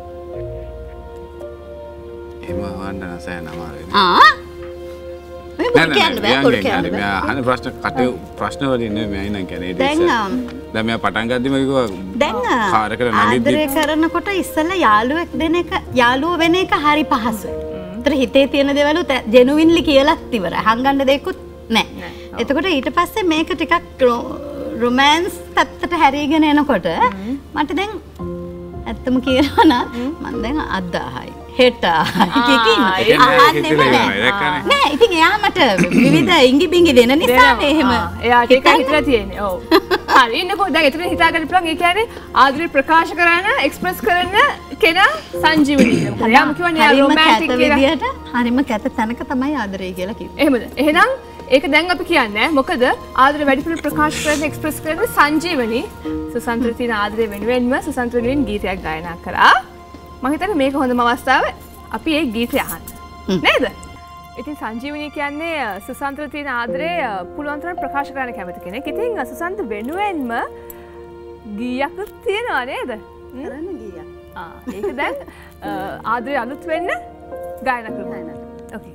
එහෙම වන්න නැසය නමාරේ. ආ මේ බොරු කියන්න බෑ බොරු කියන්න බෑ. මම අහන ප්‍රශ්න කටේ ප්‍රශ්න වලින් නෙමෙයි මම නම් කියන්නේ. දැන් දැන් මම පටන් ගද්දිම කිව්වා දැන් කාර් එකට නැගිද්දි ආදරය කරනකොට ඉස්සෙල්ලා යාළුවෙක් දෙන එක යාළුව වෙන එක හරි පහසුයි. ඒතර හිතේ තියෙන දේවලුත් ජෙනුවින්ලි කියලාත් ඉවරයි. හංගන්න දෙයක්වත් නැහැ. එතකොට ඊට පස්සේ මේක ටිකක් රොමෑන්ස් පැත්තට හැරීගෙන එනකොට මට දැන් ඇත්තම කියනවා නම් මම දැන් අදාහයි හෙට ආයි නෑ ඉතින් එයා මට විවිධ ඉඟි බිඟි දෙන නිසානේ එහෙම එයාට ඒක හිතලා තියෙන්නේ ඔව් හරි ඉන්නකෝ දැන් එතන හිතාගන්න පුළුවන් ඒ කියන්නේ ආදරේ ප්‍රකාශ කරන එක්ස්ප්‍රස් කරන කෙනා සංජීවනී එයාම කියන්නේ එයා රොමැන්ටික් විදියට හරිම කැත තැනක තමයි ආදරේ කියලා කිව්වේ එහෙමද එහෙනම් ඒක දැන් අපි කියන්නේ මොකද ආදරේ වැඩිපුර ප්‍රකාශ කරන එක්ස්ප්‍රස් කරන සංජීවනී සුසන්තර තියෙන ආදරේ වෙනුවෙන්ම සුසන්තර වෙනුවෙන් ගීතයක් ගායනා කරා මම හිතන්නේ මේක හොඳම අවස්ථාව අපි ඒ ගීතය අහන්න නේද ඉතින් සංජීවනී කියන්නේ සුසන්තර තියෙන ආදරේ පුළුවන් තරම් ප්‍රකාශ කරන්න කැමති කෙනෙක්. ඉතින් සුසන්ත වෙනුවෙන්ම ගීයක් තියෙනවා නේද? කරන්න ගීයක්. ආ ඒක දැන් ආදරේ අලුත් වෙන්න ගායනා කරනවා. ඕකේ.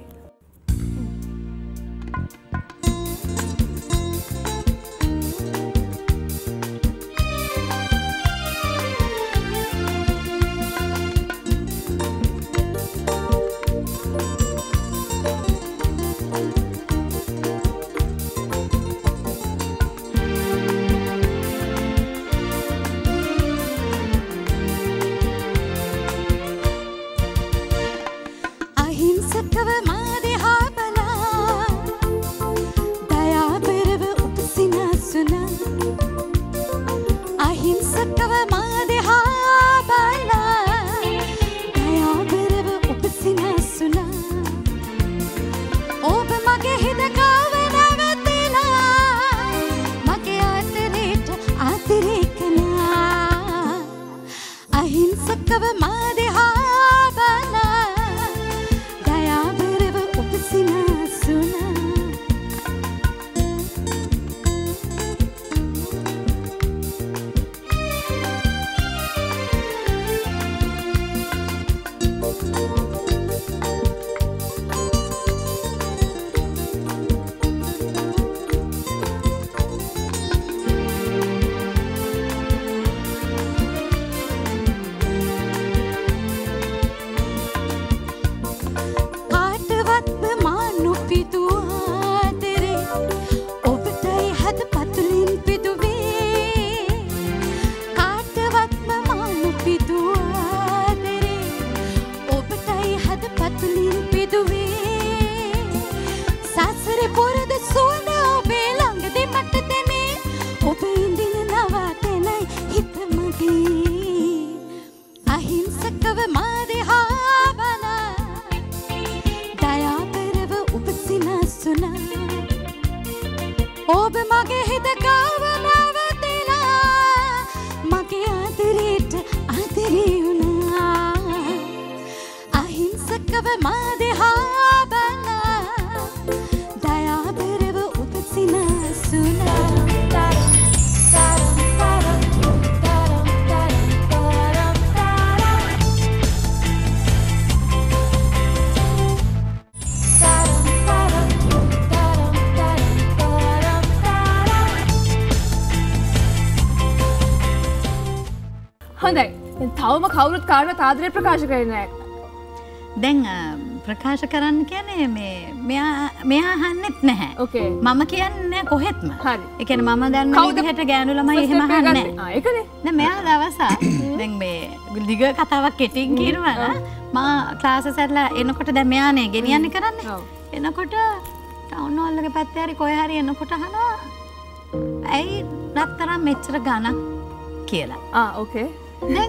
අහිංසකව මාදිහා බලා දයා පෙරව උපසිනසුනා අහිංසකව මාදිහා බලා දයා පෙරව උපසිනසුනා ඔබ මගේ හිතකාව නැවතිලා මගේ ආතරේට ආතරේකනා අහිංසකව මාදිහා හොඳයි. තවම කවුරුත් කාටවත් ආදරේ ප්‍රකාශ කරන්නේ නැහැ. දැන් ප්‍රකාශ කරන්න කියන්නේ මේ මෙයා මෙයා අහන්නෙත් නැහැ. ඕකේ. මම කියන්නේ කොහෙත්ම. හරි. ඒ කියන්නේ මම දන්න විදිහට ගෑනු ළමයි එහෙම අහන්නේ නැහැ. ආ ඒකනේ. දැන් මෙයා දවසක් දැන් මේ දිග කතාවක් කෙටින් කියනවා නම් මම ක්ලාසස් ඇරලා එනකොට දැන් මෙයානේ ගෙනියන්නේ කරන්නේ. ඔව්. එනකොට ටවුන් හෝල් එකේ පැත්තේ හරි කොහේ හරි එනකොට අහනවා ඇයි රත්තරන් මෙච්චර ගණන් කියලා. ආ ඕකේ. දැන්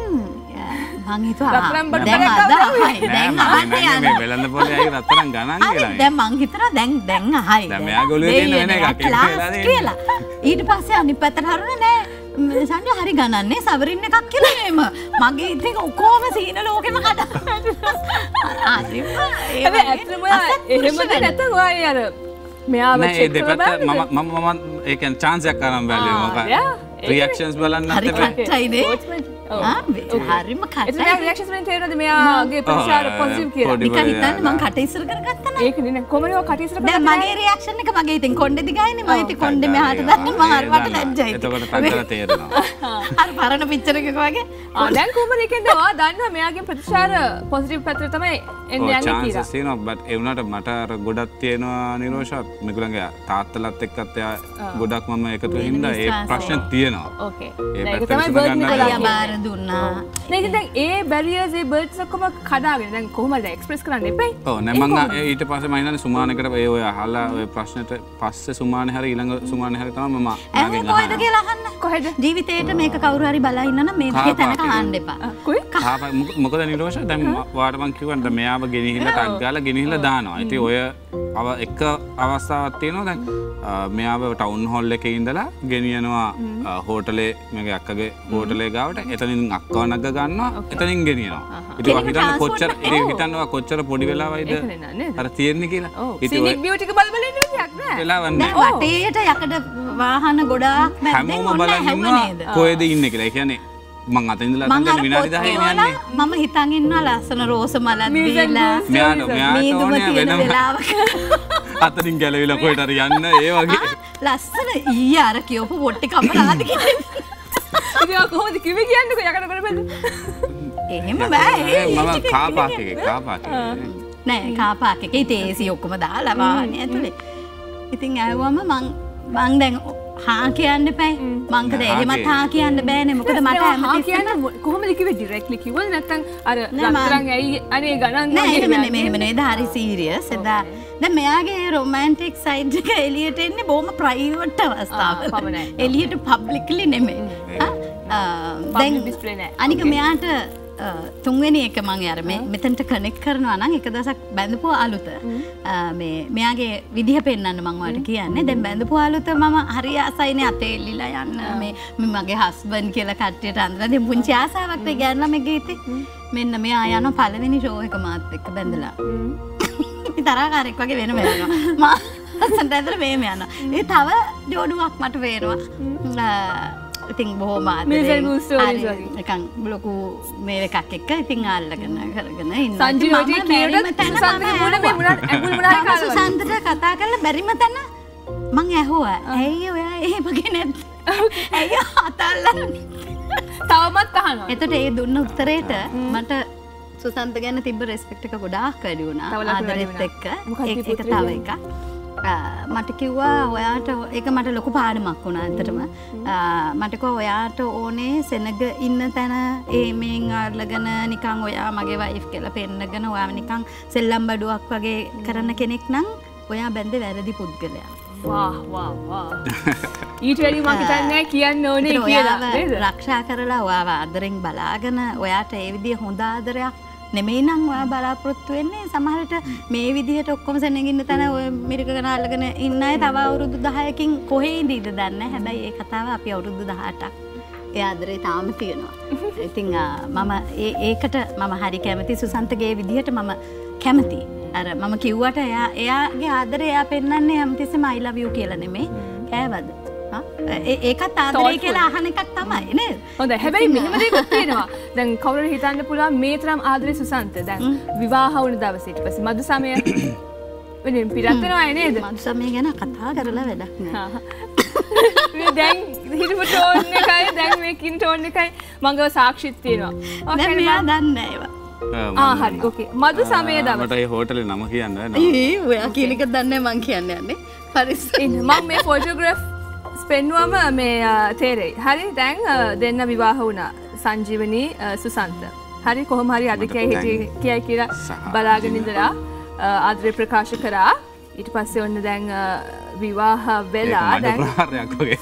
මං හිතුවා රත්තරන් බඩු දැන් බඩක් අදහයි දැන් අහන්නේ මේ වෙලඳ පොලේ අය රත්තරන් ගණන් කියලා. දැන් මං හිතනවා දැන් දැන් අහයි. දැන් මෙයා ගොළුවේ තියෙන වෙන එකක් කියලා. ඊට පස්සේ අනිත් පැත්තට හරුනේ නෑ සංජය හරි ගණන්නේ සවරින් එකක් කියලා නෙම. මගේ ඉතින් ඔක්කොම සීන ලෝකෙම කඩා. ආදිම ඒ ඇත්තම එහෙමද නැත්නම් ඔය අර මෙයාව චෙක් කරලා මම මම මම ඒ කියන්නේ chance එකක් අරන් බැලුවේ මොකක්ද? රියක්ෂන්ස් බලන්න හරි කට්ටයිනේ. ආ හරිම ඒක කට්ටයි. නෑ රියැක්ෂන්ස් වලින් තේරෙනවද මෙයාගේ ප්‍රතිචාර පොසිටිව් කියලා. නිකන් හිතන්න මං කට ඉස්සර කරගත්තා නේ. ඒක නේ කොහමද ඔය කට ඉස්සර දැන් මගේ රියැක්ෂන් එක මගේ ඉතින් කොණ්ඩේ දිගයිනේ මම ඉතින් කොණ්ඩේ මෙහාට දාන්න මම හරි වට ලැජ්ජයි. එතකොට තංගලා තේරෙනවා. හරි පරණ පිච්චර් එකක වගේ. ආ දැන් කොහමද ඒකෙන්ද ඔයා දන්නවා මෙයාගේ ප්‍රතිචාර පොසිටිව් පැත්තට තමයි එන්නේ යන්නේ කියලා. chances තියෙනවා but ඒ වුණාට මට අර ගොඩක් තියෙනවා නිරෝෂා මේගොල්ලන්ගේ තාත්තලත් එක්කත් එයා ගොඩක් මම එකතු හින්දා ඒ ප්‍රශ්න තියෙනවා. ඕකේ. ඒ ඒක පැත්තට තමයි බර්ඩ් ගන්න අයියා බාර දුන්නා. නේ ඉතින් දැන් ඒ බැරියර්ස් ඒ බර්ඩ්ස් ඔක්කොම කඩාගෙන දැන් කොහමද එක්ස්ප්‍රෙස් කරන්න එපයි. ඔව් නෑ මම ඊට පස්සේ මම හිතන්නේ සුමානකට ඒ ඔය අහලා ඔය ප්‍රශ්නෙට පස්සේ සුමානේ හරි ඊළඟ සුමානේ හරි තමයි මම ඇහුවේ කොහෙද කියලා අහන්න. කොහෙද? ජීවිතේට මේක කවුරු හරි බලා ඉන්න නම් මේ විදිහේ තැනක අහන්න එපා. කොයි? කාපා මොකද නිරෝෂා දැන් වාට මං කිව්වන්ට මෙයාව ගෙනහිල්ලා ටක් ගාලා ගෙනහිල්ලා දානවා. ඉතින් ඔය අව එක අවස්ථාවක් තියෙනවා දැන් මෙයාව ටවුන් හෝල් එකේ ඉඳලා ගෙනියනවා හෝටලේ මගේ අක්කගේ හෝටලේ ගාවට. එතනින් අක්කව නග ගන්නවා. එතනින් ගෙනියනවා. ඉතින් හිතන්න කොච්චර ඉතින් හිතන්නවා කොච්චර පොඩි වෙලාවයිද අර තියෙන්නේ කියලා. ඉතින් සිනික් බියුටි එක බල බල ඉන්න විදියක් නෑ. වෙලාවක් දැන් නෑ. වටේට යකඩ වාහන ගොඩාක් මැද්දෙන් හැමෝම ඔන්න බලන් හැව ඉන්නවා නේද? කොහෙද ඉන්නේ කියලා. ඒ කියන්නේ මං අත ඉඳලා මං දැන් අර විනාඩි පොත් දහයම කියවලා යන්නේ. මම හිතන් ඉන්නවා ලස්සන රෝස මලක් දීලා මෙයාට මෙයාට මීදුම ඕනේ තියෙන වෙනම වෙලාවක අතනින් ගැලවිලා කොහෙට හරි යන්න ඒ වගේ. ලස්සන ඊයේ අර කියවපු පොට්ටි කපලාද කියන්නේ. ඉතින් ඔය කොහොමද කිව්වේ කියන්නේ යකඩ කරපෙද? එහෙම බෑ. ඒ මම ටික කාපාක් එකේ කාපාක් එකේ. නෑ කාපාක් එකේ ඉතින් ඒසි ඔක්කොම දාලා වාහනේ ඇතුලේ. ඉතින් ඇහුවම මං මං දැන් හා කියන්න එපා. මං කද එහෙමත් හා කියන්න බෑනේ. මොකද මට හා කියන්න කොහොමද කිව්වේ ඩිරෙක්ට්ලි කිව්වද නැත්නම් අර රත්තරන් ඇයි අනේ ගණන් නෑ එහෙම නෙමෙයි මෙහෙම නේද හරි සීරියස්. එදා දැන් මෙයාගේ රොමැන්ටික් සයිඩ් එක එළියට එන්නේ බොහොම ප්‍රයිවට් අවස්ථාවක. එළියට පබ්ලික්ලි නෙමෙයි. දැන් ඩිස්ප්ලේ නෑ. අනික මෙයාට තුන්වෙනි එක මම අර මේ මෙතනට කනෙක්ට් කරනවා නම් එක දවසක් බැඳපු අලුත මේ මෙයාගේ විදිහ පෙන්වන්න මම ඔයාලට කියන්නේ. දැන් බැඳපු අලුත මම හරි ආසයිනේ අතේ එල්ලිලා යන්න මේ මගේ හස්බන්ඩ් කියලා කට්ටියට අඳලා දැන් පුංචි ආසාවක් නේ ගෑන ළමගේ හිතේ. මෙන්න මෙයා යනවා පළවෙනි ෂෝ එක මාත් එක්ක බැඳලා. ඉතින් තරහකාරයෙක් වගේ වෙන වෙනවා. මම සඳහන් මේ යනවා. ඒ තව ජෝඩුවක් මට වේනවා. ඉතින් බොහොම ආදරේ නිකන් ලොකු මේ එකක් එක්ක ඉතින් අල්ලගෙන කරගෙන ඉන්නවා. සංජීවටි කියනද සුසන්තගේ මොන මේ මොන ඇඟුල් මොනාරි කාලා සුසන්තට කතා කරලා බැරිම තැන මං ඇහුවා. ඇයි ඔයා එහෙම කියන්නේ නැද්ද? ඇයි අතල්ලන්නේ? තවමත් අහනවා. එතකොට ඒ දුන්න උත්තරේට මට සුසන්ත ගැන තිබ්බ රෙස්පෙක්ට් එක ගොඩාක් වැඩි වුණා. ආදරෙත් එක්ක ඒක ඒක තව එකක්. මට කිව්වා ඔයාට ඒක මට ලොකු පාඩමක් වුණා ඇත්තටම. මට කිව්වා ඔයාට ඕනේ සෙනග ඉන්න තැන ඒ මේන් අරලගෙන නිකන් ඔයා මගේ වයිෆ් කියලා පෙන්නගෙන ඔයා නිකන් සෙල්ලම් බඩුවක් වගේ කරන කෙනෙක් නම් ඔයා බැඳේ වැරදි පුද්ගලයා. වා වා වා. ඊට වැඩි මම හිතන්නේ කියන්න ඕනේ කියලා නේද? රක්ෂා කරලා ඔයාව ආදරෙන් බලාගෙන ඔයාට ඒ විදිය හොඳ ආදරයක් නෙමෙයි නම් ඔයා බලාපොරොත්තු වෙන්නේ සමහරට මේ විදිහට ඔක්කොම සෙනගින්න තැන ඔය මිරික ගන අල්ලගෙන ඉන්න අය තව අවුරුදු දහයකින් කොහේ ඉඳීද දන්නේ නැහැ. හැබැයි ඒ කතාව අපි අවුරුදු දහඅටක් ඒ ආදරේ තාම තියෙනවා. ඉතින් මම ඒ ඒකට මම හරි කැමති සුසන්තගේ විදිහට මම කැමති. අර මම කිව්වට එයා එයාගේ ආදරේ එයා පෙන්වන්නේ හැමතිස්සෙම I love you කියලා නෙමෙයි. කෑවද? ඒකත් ආදරේ කියලා අහන එකක් තමයි නේද? හොඳයි. හැබැයි මෙහෙම දෙයක් තියෙනවා. දැන් කවුරුහරි හිතන්න පුළුවන් මේ තරම් ආදරේ සුසන්ත දැන් විවාහ වුණ දවසේ ඊට පස්සේ මදු සමය වෙනින් පිටත් වෙනවා නේද? මදු සමය ගැන කතා කරලා වැඩක් නෑ. මේ දැන් හිටපු ටෝන් එකයි දැන් මේ කින් ටෝන් එකයි මංගව සාක්ෂිත් තියෙනවා. දැන් මෙයා දන්නේ නෑ ඒවා. ආ හරි ඕකේ. මදු සමය දවසේ මට ඒ හෝටලේ නම කියන්න බෑ. ඊ ඔයා කියන එක දන්නේ මං කියන්නේ යන්නේ. පරිස්සම්. මම මේ ෆොටෝග්‍රාෆ් පෙන්වුවම මේ තේරෙයි. හරි දැන් දෙන්න විවාහ වුණා සංජීවනී සුසන්ත. හරි කොහොම හරි අද කියයි හිටියේ කියයි කියලා බලාගෙන ඉඳලා ආදරේ ප්‍රකාශ කරා. ඊට පස්සේ ඔන්න දැන් විවාහ වෙලා දැන් ප්‍රහාරයක් වගේ.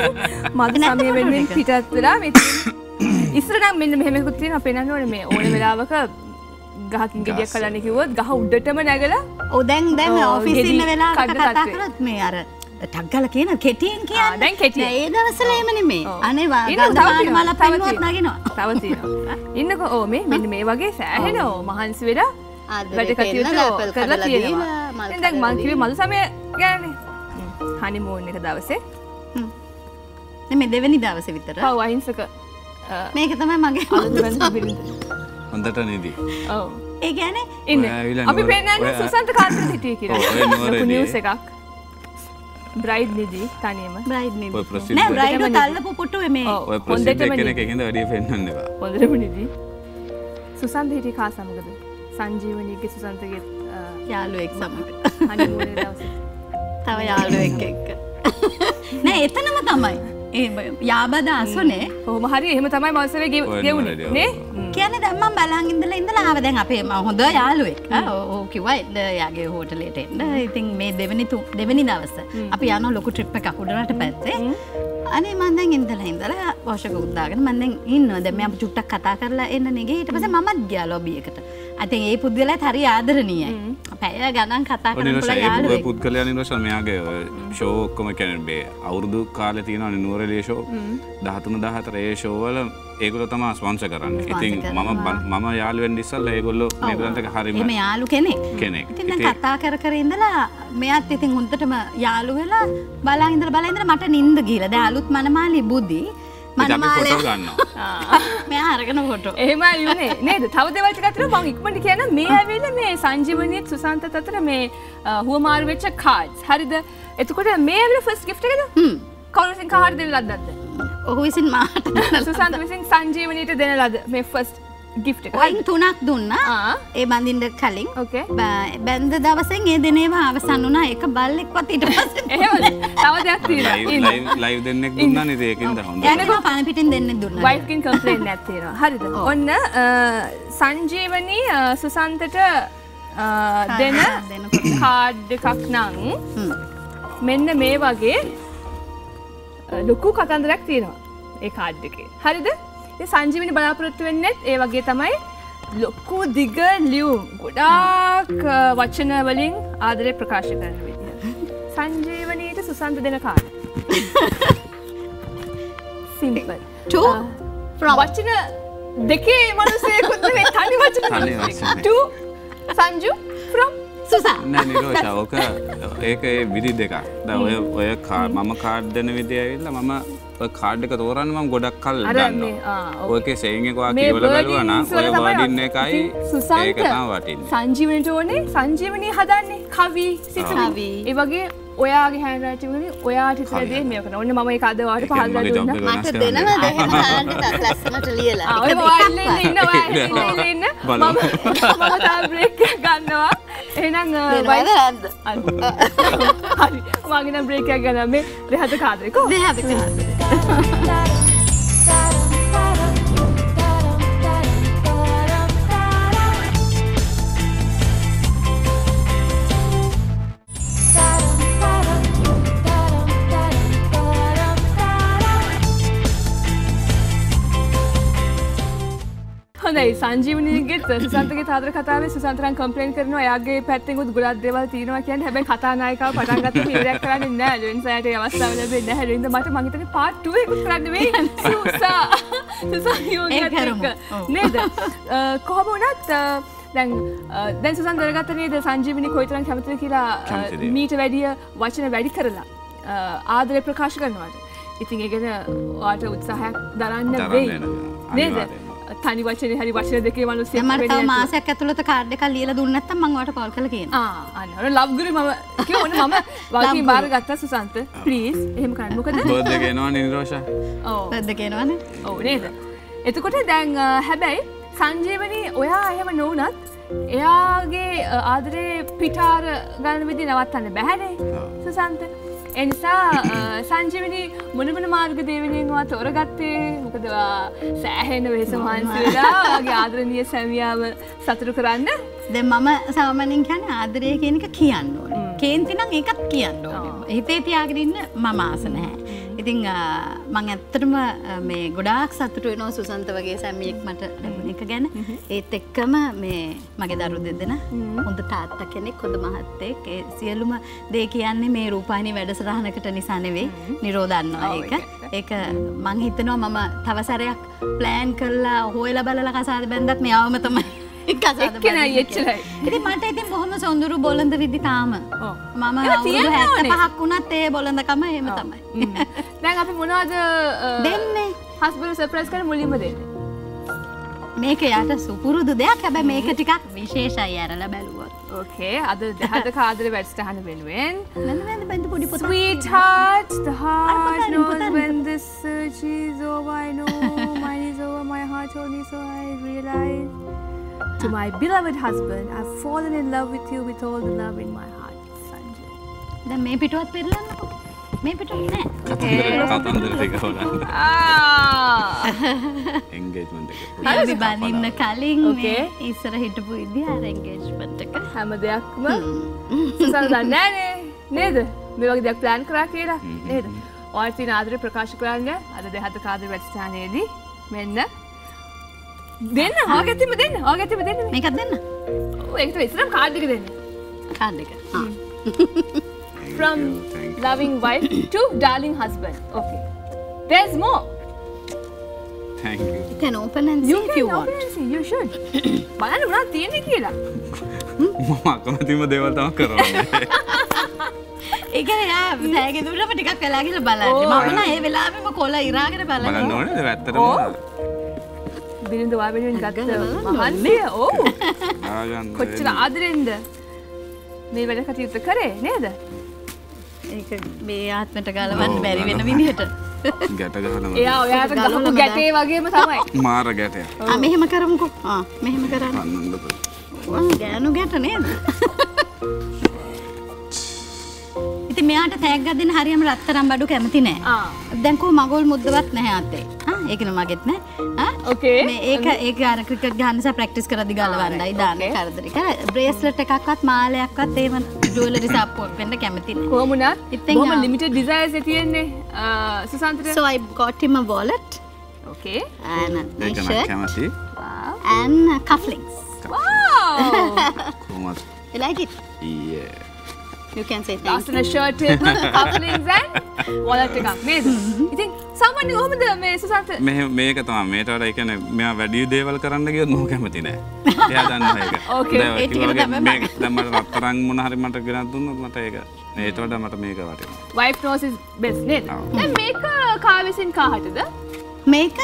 මද සමය වෙනුවෙන් පිටත් වෙලා මේ ඉස්සර නම් මෙන්න මෙහෙම එකක් තියෙනවා පෙන්වන්න ඕනේ මේ ඕන වෙලාවක ගහකින් ගෙඩියක් කලන්න කිව්වොත් ගහ උඩටම නැගලා ඔව් දැන් දැන් ඔෆිස් ඉන්න වෙලාවක කතා කරොත් මේ අර ටග්ගල කියන කෙටියෙන් කියන්නේ දැන් කෙටියෙන් ඒ දවස්වල එහෙම නෙමෙයි අනේ වාග්ගාන මාල පයින්වත් නගිනවා තව තියෙනවා ඉන්නකෝ ඕ මේ මෙන්න මේ වගේ සෑහෙන ඕ මහන්සි වෙලා වැඩ කටයුතු කරලා තියෙනවා දැන් මං කිව්වේ මල් සමය ගෑනේ හනිමූන් එක දවසේ නේ මේ දෙවෙනි දවසේ විතර ඔව් අහිංසක මේක තමයි මගේ අලුත් බිරිඳ හොඳට නේද ඔව් ඒ කියන්නේ ඉන්නේ අපි පෙන්නන්නේ සුසන්ත කාර්යද හිටියේ කියලා නිවුස් එකක් බ්‍රයිඩ් නිදි තනියම බ්‍රයිඩ් නිදි නෑ බ්‍රයිඩ් තල්ලපු පුටුවේ මේ ඔය ප්‍රොසෙස් කෙනෙක් එකකින්ද වැඩි පෙන්නන්න එපා හොඳටම නිදි සුසන්ත හිටියේ කා සමගද සංජීවනීගේ සුසන්තගේ යාළුවෙක් සමග හනිමූන් දවසේ තව යාළුවෙක් එක්ක නෑ එතනම තමයි ඒ යාබද අසුනේ කොහොම හරි එහෙම තමයි මල්සරේ ගෙවුනේ නේ කියන්නේ දැන් මම බලන් ඉඳලා ඉඳලා ආව දැන් අපේ හොඳ යාළුවෙක් ඕ කිව්වා එන්න යාගේ හෝටලෙට එන්න ඉතින් මේ දෙවෙනි දෙවෙනි දවස අපි යනවා ලොකු ට්‍රිප් එකක් උඩරට පැත්තේ අනේ මම දැන් ඉඳලා ඉඳලා වෝෂක උද්දාගෙන මම දැන් ඉන්නවා දැන් මම චුට්ටක් කතා කරලා එන්න නෙගේ ඊට පස්සේ මමත් ගියා ලොබි එකට අතින් ඒ පුද්ගලයාත් හරි ආදරණීයයි පැය ගණන් කතා කරලා යාළුවෙක් ඔය පුද්ගලයා නිරෝෂන් මෙයාගේ ෂෝ ඔක්කොම කියන්නේ මේ අවුරුදු කාලේ තියෙනවනේ නුවරඑළිය ෂෝ දහතුන දහහතර ඒ ෂෝ වල ඒගොල්ලෝ තමයි ස්පොන්සර් කරන්නේ. ඉතින් මම මම යාළු වෙන්න ඉස්සෙල්ලා ඒගොල්ලෝ මේගොල්ලන්ට හරියම එහේ යාළු කෙනෙක්. කෙනෙක්. ඉතින් දැන් කතා කර කර ඉඳලා මෙයාත් ඉතින් හොඳටම යාළු වෙලා බලන් ඉඳලා බලන් ඉඳලා මට නිින්ද ගිහලා. දැන් අලුත් මනමාලි බුදි මනමාලි ෆොටෝ ගන්නවා. මෙයා අරගෙන ෆොටෝ. එහෙමයි උනේ නේද? තව දේවල් ටිකක් තියෙනවා මම ඉක්මනට කියන්න මේ ඇවිල්ලා මේ සංජීවනීත් සුසන්තත් අතර මේ හුවමාරු වෙච්ච කාඩ්ස්. හරිද? එතකොට මේ ඇවිල්ලා ෆස්ට් ගිෆ්ට් එකද? හ්ම්. කවුරු විසින් කාඩ් දෙන්න ලද්දක්ද? ඔහු විසින් මාට සුසන්ත විසින් සංජීවනීට දෙන ලද මේ ෆස්ට් gift එක. කොයින් තුනක් දුන්නා. ආ. ඒ බඳින්න කලින්. Okay. බැන්ද දවසෙන් ඒ දිනේම අවසන් වුණා. ඒක බල්ලෙක්වත් ඊට පස්සේ. එහෙමද? තව දෙයක් තියෙනවා. ලයිව් ලයිව් දෙන්නෙක් දුන්නා නේද ඒකෙන්ද හොඳ. එයාට පණ පිටින් දෙන්නෙක් දුන්නා. wife කින් complaint එකක් තියෙනවා. හරිද? ඔන්න සංජීවනී සුසන්තට දෙන කාඩ් එකක් නම් මෙන්න මේ වගේ ලොකු කතන්දරයක් තියෙනවා ඒ කාඩ් එකේ. හරිද? ඉතින් සංජීවනි බලාපොරොත්තු වෙන්නේත් ඒ වගේ තමයි ලොකු දිග ලියුම් ගොඩාක් වචන වලින් ආදරේ ප්‍රකාශ කරන විදිය. සංජීවනීට සුසන්ත දෙන කාඩ්. සිම්පල්. to from වචන දෙකේ මිනිස්සෙකුත් නෙවෙයි තනි වචන. තනි වචන. to Sanju from සුසන්. නෑ නිරෝෂා ඕක ඒක ඒ විදි දෙකක්. දැන් ඔය ඔය මම කාඩ් දෙන විදිය ඇවිල්ලා මම ඔය කාඩ් එක තෝරන්න මම ගොඩක් කල් ගන්නවා. ඔයකේ සේයින් එක වා කියවලා බලුවා නම් ඔය වර්ඩින් එකයි ඒක තමයි වටින්නේ. සංජීවනීට ඕනේ සංජීවනී හදන්නේ කවි සිතුවිලි. ඒ වගේ ඔයාගේ හෑන්ඩ් රයිටින් වලින් ඔයාට හිතන දේ මේක කරනවා. ඔන්න මම ඒක අද ඔයාලට පහදලා දුන්නා. මට දෙනවද එහෙම කාඩ් එකක් ලස්සනට ලියලා. ආ ඔය ඔයාලා ඉන්න ඔයාලා ඉන්න මම මම තා බ්‍රේක් එක ගන්නවා. එහෙනම් වෙනවද නැද්ද? හරි. මම නම් බ්‍රේක් එකක් ගන්නවා මේ රෙහත කාදරේ කො? රෙහත කාදරේ. හොඳයි සංජීවනීගේ සුසන්තගේ තාදර කතාවේ සුසන්තරන් කම්ප්ලේන් කරනවා එයාගේ පැත්තෙන් උත් ගොඩක් දේවල් තියෙනවා කියන්නේ හැබැයි කතානායිකාව පටන් ගත්තම ඉවරයක් කරන්නේ නැහැ ලෙන්සයට ඒ අවස්ථාව ලැබෙන්නේ නැහැ ලෙන්ද මට මං හිතන්නේ පාර්ට් two එකක් කරන්න වෙයි සුසා සුසා යෝගියත් එක්ක නේද කොහොම වුණත් දැන් දැන් සුසන් දරගත්ත නේද සංජීවනී කොයිතරම් කැමතිද කියලා මීට වැඩිය වචන වැඩි කරලා ආදරේ ප්‍රකාශ කරනවාට ඉතින් ඒ ගැන ඔයාට උත්සාහයක් දරන්න වෙයි නේද තනි වචනේ හරි වචන දෙකේ මිනිස්සු මම තව මාසයක් ඇතුළත කාඩ් එකක් ලියලා දුන්න නැත්නම් මම ඔයාලට කෝල් කරලා කියනවා. ආ අන්න ඔය ලව් ගුරු මම කියෝනේ මම වාකි බාර ගත්තා සුසන්ත ප්ලීස් එහෙම කරන්න. මොකද බර්ත්ඩේ ගේනවා නිරෝෂා. ඔව් බර්ත්ඩේ ගේනවනේ. ඔව් නේද? එතකොට දැන් හැබැයි සංජීවනී ඔයා එහෙම නොවුනත් එයාගේ ආදරේ පිටාර ගන්න විදිහ නවත්තන්න බැහැනේ සුසන්ත. ඒ නිසා සංජීවනී මොන මොන මාර්ග දේවලින් ඔයා තෝරගත්තේ? මොකද සෑහෙන වෙහස මහන්සි වෙලා ඔයාගේ ආදරණීය සැමියාව සතුටු කරන්න. දැන් මම සාමාන්‍යයෙන් කියන්නේ ආදරය කියන එක කියන්න ඕනේ. කේන්ති නම් ඒකත් කියන්න ඕනේ. හිතේ තියාගෙන ඉන්න මම ආස නැහැ. ඉතින් මම ඇත්තටම මේ ගොඩාක් සතුටු වෙනවා සුසන්ත වගේ සැමියෙක් මට ලැබුණ එක ගැන. ඒත් එක්කම මේ මගේ දරු දෙදෙනා හොඳ තාත්තා කෙනෙක් හොඳ මහත්තයෙක්. ඒ සියලුම දේ කියන්නේ මේ රූපානි වැඩසටහනකට නිසා නෙවෙයි. නිරෝ දන්නවා ඒක. ඒක මං හිතනවා මම තව සැරයක් ප්ලෑන් කරලා හොයලා බලලා කසාද බැන්දත් මෙයාවම තමයි කසාද එක්කෙනයි එච්චරයි. ඉතින් මට ඉතින් බොහොම සොඳුරු බොළඳ විදි තාම. මම අවුරුදු හැත්තෑ පහක් වුණත් ඒ බොළඳකම එහෙම තමයි. දැන් අපි මොනවද දෙන්නේ? හස්බන්ඩ් සර්ප්‍රයිස් කරන්න මුලින්ම දෙන්නේ. මේක යට සුපුරුදු දෙයක්. හැබැයි මේක ටිකක් විශේෂයි අරලා බැලුවොත්. Okay, අද දෙහද කාදර වැඩසටහන වෙනුවෙන්. නේද නේද බඳ පොඩි පොත. Sweetheart, the heart knows when this search is over. I know mine is over. My heart only so I realize. To my beloved husband, I've fallen in love with you with all the love in my heart, Sanjay. දැන් මේ පිටුවත් පෙරලන්නකෝ. මේ පිටුව නෑ. කතන්දර ටික හොයන්න. ආ. engagement එක. අපි බඳින්න කලින් මේ ඉස්සර හිටපු විදිහ අර engagement එක හැම දෙයක්ම සුසන් දන්නේ නෑනේ. නේද? මේ වගේ දෙයක් plan කරා කියලා. නේද? ඔයාලට තියෙන ආදරේ ප්‍රකාශ කරන්න අද දෙහත කාදර වැඩසටහනේදී මෙන්න දෙන්න ආගැතිම දෙන්න ආගැතිම දෙන්න මේකත් දෙන්න. ඔව් ඒක තමයි ඉස්සරම කාඩ් එක දෙන්න. කාඩ් එක. ආ. From loving wife to darling husband. Okay. There's more. Thank you. You can open and see You if can you open want. and see. You should. බලන්න මොනවද තියෙන්නේ කියලා. මම අකමැතිම දේවල් තමයි කරන්නේ. ඒක යා තෑගේ දුන්නම ටිකක් වෙලා ගිහලා බලන්න. මම නම් ඒ වෙලාවෙම කොළ ඉරාගෙන බලනවා. බලන්න ඕනේ ඒක ඇත්තටම. බිරිඳ ඔයා වෙනුවෙන් ගත්ත මහන්සිය. ඔව්. ආගන්න. කොච්චර ආදරෙන්ද මේ වැඩ කටයුත්ත කරේ නේද? ඒක මේ ආත්මයට ගලවන්න බැරි වෙන විදිහට. ගැට ගහනවා. එයා ඔයාට ගහපු ගැටේ වගේම තමයි. මාර ගැටයක්. ආ මෙහෙම කරමුකෝ. ආ මෙහෙම කරන්න. පන්නන්නද? වා ගෑනු ගැට නේද? ඉතින් මෙයාට තෑග්ගක් දෙන්න හරියම රත්තරන් බඩු කැමති නෑ. ආ. දැන් කො මගුල් මුද්දවත් නැහැ අතේ. ආ ඒක නේ මගෙත් නෑ. ආ ඕකේ. මේ ඒක ඒක අර ක්‍රිකට් ගහන්න නිසා ප්‍රැක්ටිස් කරද්දි ගලවන්නයි දාන්නේ කරදරේ. බ්‍රේස්ලට් එකක්වත් මාලයක්වත් එහෙම ජුවලරි සප්පෝට් වෙන්න කැමති නෑ. කොහොම වුණත් ඉතින් බොහොම ලිමිටඩ් ඩිසයිර්ස් ඒ තියෙන්නේ සුසන්තට. So I got him a wallet Okay. and a ඒක නම් t-shirt කැමති. Wow. and cufflinks. Wow. කොහොමද? You like it? Yeah. You can say thank ලස්සන ෂර්ට් එක, cufflinks and wallet එකක් නේද? ඉතින් සාමාන්‍ය කොහොමද මේ සුසන්ත මෙහෙ මේක තමයි මේට වඩා ඒ කියන්නේ මෙයා වැඩි දේවල් කරන්න ගියොත් මම කැමති නෑ. එයා දන්නවා ඒක. Okay. දැන් ඒ ටිකට කිව්වා තමයි වගේ මේක දැන් මට රත්තරන් මොන හරි මට ගෙනත් දුන්නොත් මට ඒක ඒට වඩා මට මේක වටිනවා. wife knows is best නේද? ඔව්. දැන් මේක කා විසින් කාටද? මේක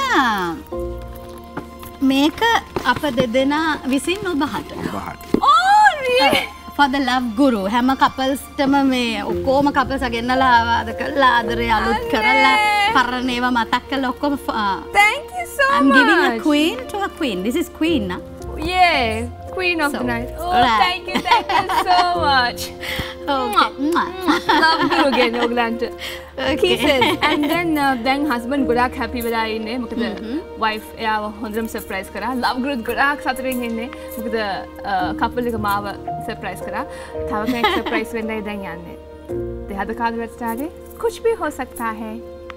මේක අප දෙදෙනා විසින් ඔබහට. බහට. Oh really? For the love guru හැම කපල්ස්ටම මේ ඔක්කොම කපල්ස් ගෙන්නලා ආවාද කරලා ආදරේ අලුත් කරලා පරණ ඒවා මතක් කරලා ඔක්කොම Thank you so I'm much. giving a queen to a queen. This is queen na. Yeah, queen of So, the night. Oh, right. thank you, thank you so much. Okay. Mwah. Love you again, ඔයගලන්ට. Okay. Kisses. And then uh, then husband ගොඩාක් happy වෙලා ඉන්නේ. මොකද wife එයාව හොඳටම surprise කරා. Love group ගොඩාක් සතුටින් ඉන්නේ. මොකද couple එක මාව surprise කරා. තව කෙනෙක් surprise වෙන්නයි දැන් යන්නේ. දෙහද කාලෙකට started. कुछ भी हो सकता है.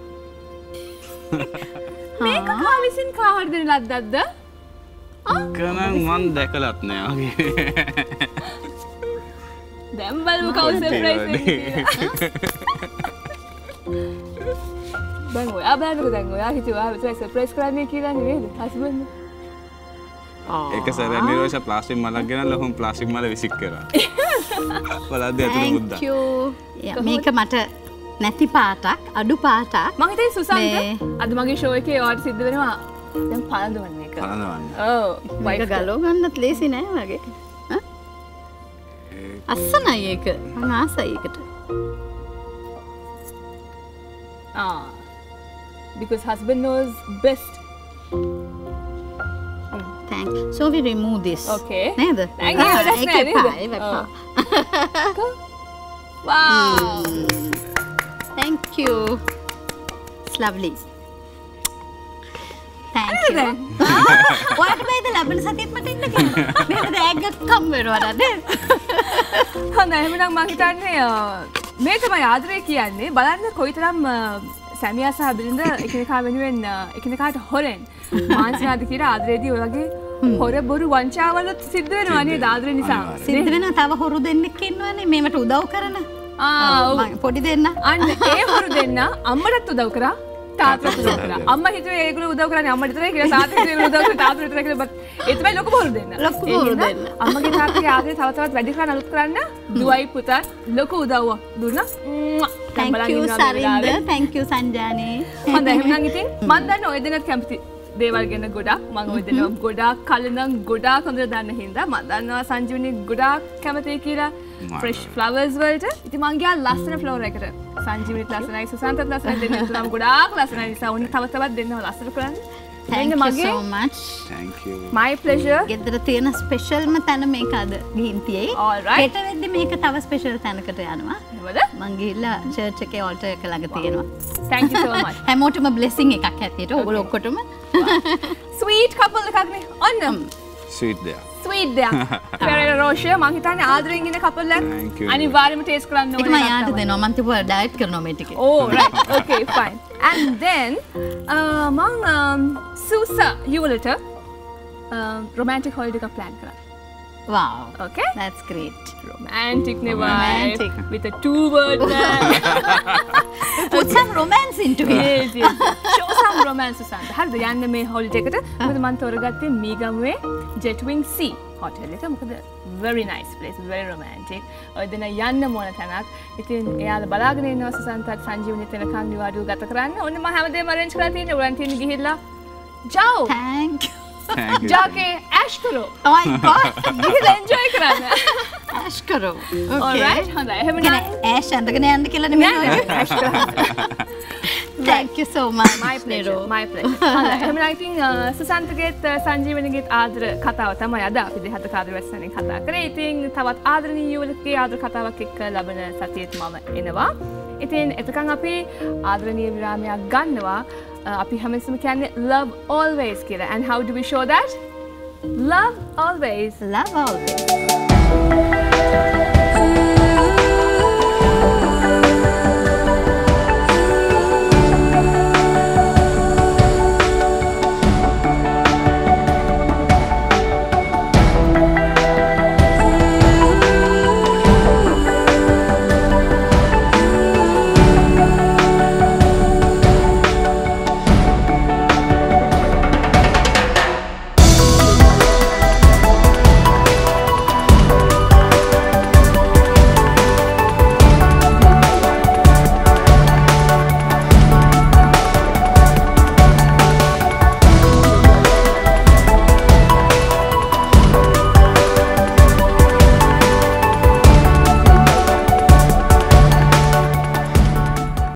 මේක කා විසින් කාට දෙන ලද්දක්ද? කනන් මන් දැකලත් නෑ වගේ. දැන් බලමු කවුද surprise වෙන්නේ කියලා. දැන් ඔයා බලන්නකෝ දැන් ඔයා හිතුවා ඔයා විතරයි surprise කරන්නේ කියලා නෙවෙයිද husband? ඒක සරල නිරෝෂ ප්ලාස්ටික් මලක් ගෙනල්ලා ඔහොම ප්ලාස්ටික් මල විසික් කරා. බලද්දී අතුරු මුද්දා. Thank you. Yeah, මේක මට නැති පාටක් අඩු පාටක්. මම හිතේ සුසන්ත මේ- අද මගේ ෂෝ එකේ ඔයාට සිද්ධ වෙනවා දැන් පළඳවන්න එක. බලන්න. ඔව්. මේක ගලව ගන්නත් ලේසි නෑ වගේ. ඈ? අස්සනයි ඒක. මම ආසයි ඒකට. Ah. Because husband knows best. Thank. So we remove this. Okay. නේද? Thank you. ආ, That's ඒක nice, එපා, නේද? ඒක එපා. Wow. Thank you. It's lovely. Thank you. දැන්? ඔයාට බයිද ලබන සතියේත් මට ඉන්න කියලා. මෙහෙම දැග්ගක් කම් වෙනවා නේද? හොඳයි එහෙනම් මං හිතන්නේ අ, මේ තමයි ආදරය කියන්නේ. බලන්න කොයිතරම් අ, සැමියා සහ බිරිඳ එකිනෙකා වෙනුවෙන් අ, එකිනෙකාට හොරෙන් මානසිකද කියලා ආදරයේදී ඔය වගේ හොර බොරු වංචාවල සිද්ධ වෙනවා නේද ආදරය නිසා. සිද්ධ වෙනවා තව හොරු දෙන්නෙක් ඉන්නවනේ මේවට උදව් කරන. ආ ඔව්. මම පොඩි දෙන්න. අන්න ඒ හොරු දෙන්න අම්මටත් උදව් කරා තාත්තට උදව් කරා. අම්මා හිතුවේ ඒගොල්ලෝ උදව් කරන්නේ අම්මට විතරයි කියලා තාත්තා හිතුවේ උදව් කරන්නේ තාත්තට විතරයි කියලා. but ඒ තමයි ලොකු හොරු දෙන්න. ලොකුම ඒ හොරු හින්දා දෙන්න. අම්මගේ තාත්තගේ ආදරය තව තවත් වැඩි කරන්න අලුත් කරන්න දුවයි පුතත් ලොකු උදව්වක් දුන්නා. ම්වා. දැන් Thank බලන් you ඉන්නවා මේ සරින්ද. වෙලාවේ. Thank you සංජානි. හොඳයි එහෙනම් ඉතින් මම දන්න ඔය දෙනත් කැමති දේවල් ගැන ගොඩක් මම ඔය දෙනවා ගොඩාක් කලින්නම් ගොඩාක් හොඳට දන්න හින්දා මම දන්නවා සංජීවනි ගොඩාක් කැමතියි කියලා fresh flowers වලට. ඉතින් මං ගියා ලස්සන flower එකට. සංජීවනිත් ලස්සනයි සුසන්තත් ලස්සනයි දෙන්න තුනම ගොඩාක් ලස්සනයි නිසා උන් තව තවත් දෙන්නව ලස්සන කරන්න. Thank you මගේ so much. Thank you. my pleasure. ගෙදර තියෙන ස්පෙෂල්ම තැන මේක අද ගිහින් තියෙයි. All right. හෙට වෙද්දි මේක තව ස්පෙෂල් තැනකට යනවා. නේද? මං ගිහිල්ලා චර්ච් එකේ altar එක ළඟ තියෙනවා. thank you so much. හැමෝටම blessing එකක් හැටියට ඔයගොල්ලෝ ඔක්කොටම. sweet couple එකක් නේ. ඔන්න Sweet දෙයක්. sweet දෙයක්. පෙරේරා රෝෂය මං හිතන්නේ ආදරෙන් ඉන්න couple Thank එකක් you. අනිවාර්යයෙන්ම taste කරන්න ඒක ඕනේ. මම යාට දෙනවා. මං තිබුණා ඩයට් කරනවා මේ ටිකේ. Oh, right. Okay, fine. And then, uh, mang um, Susa, you will later um, romantic holiday ka plan kara. Wow. Okay? That's great. Romantic ne Romantic. vibe with a two-word man. Put some romance into it. yes, yes. Show some romance, Susanta. හරිද? යන්න මේ holiday එකට. මොකද මම තෝරගත්තේ මීගමුවේ Jetwing Sea hotel එක. මොකද very nice place, very romantic. ඔය දෙන යන්න මොන තැනක්. ඉතින් එයාලා බලාගෙන ඉන්නවා සුසන්තත් සංජීවනිත් එනකන් නිවාඩුව ගත කරන්න. ඔන්න මම හැමදේම arrange කරලා තියෙනවා. උරන් තියෙන ගිහිල්ලා ජාओ. Thank you. Thank you. ජාකේ ඇෂ් කරෝ. Oh my god. ගිහිල්ලා enjoy කරන්න. ඇෂ් කරෝ. Alright. හොඳයි. එහෙනම් කියන්නේ ඇෂ් ඇඳගෙන යන්න කියලා නෙමෙයි. ඇෂ් කරා. Thank you so much. My pleasure. My pleasure. එහෙනම් ඉතින් සුසන්තගේත් සංජීවනගේත් ආදර කතාව තමයි අද අපි දෙහත කාර්ය වැඩසටහනේ කතා කරේ. ඉතින් තවත් ආදරණීය යුවලකගේ ආදර කතාවක් එක්ක ලබන සතියේත් මම එනවා. ඉතින් එතකන් අපි ආදරණීය විරාමයක් ගන්නවා. අපි හැමතිස්සම කියන්නේ love always කියලා. And how do we show that? Love always. Love always.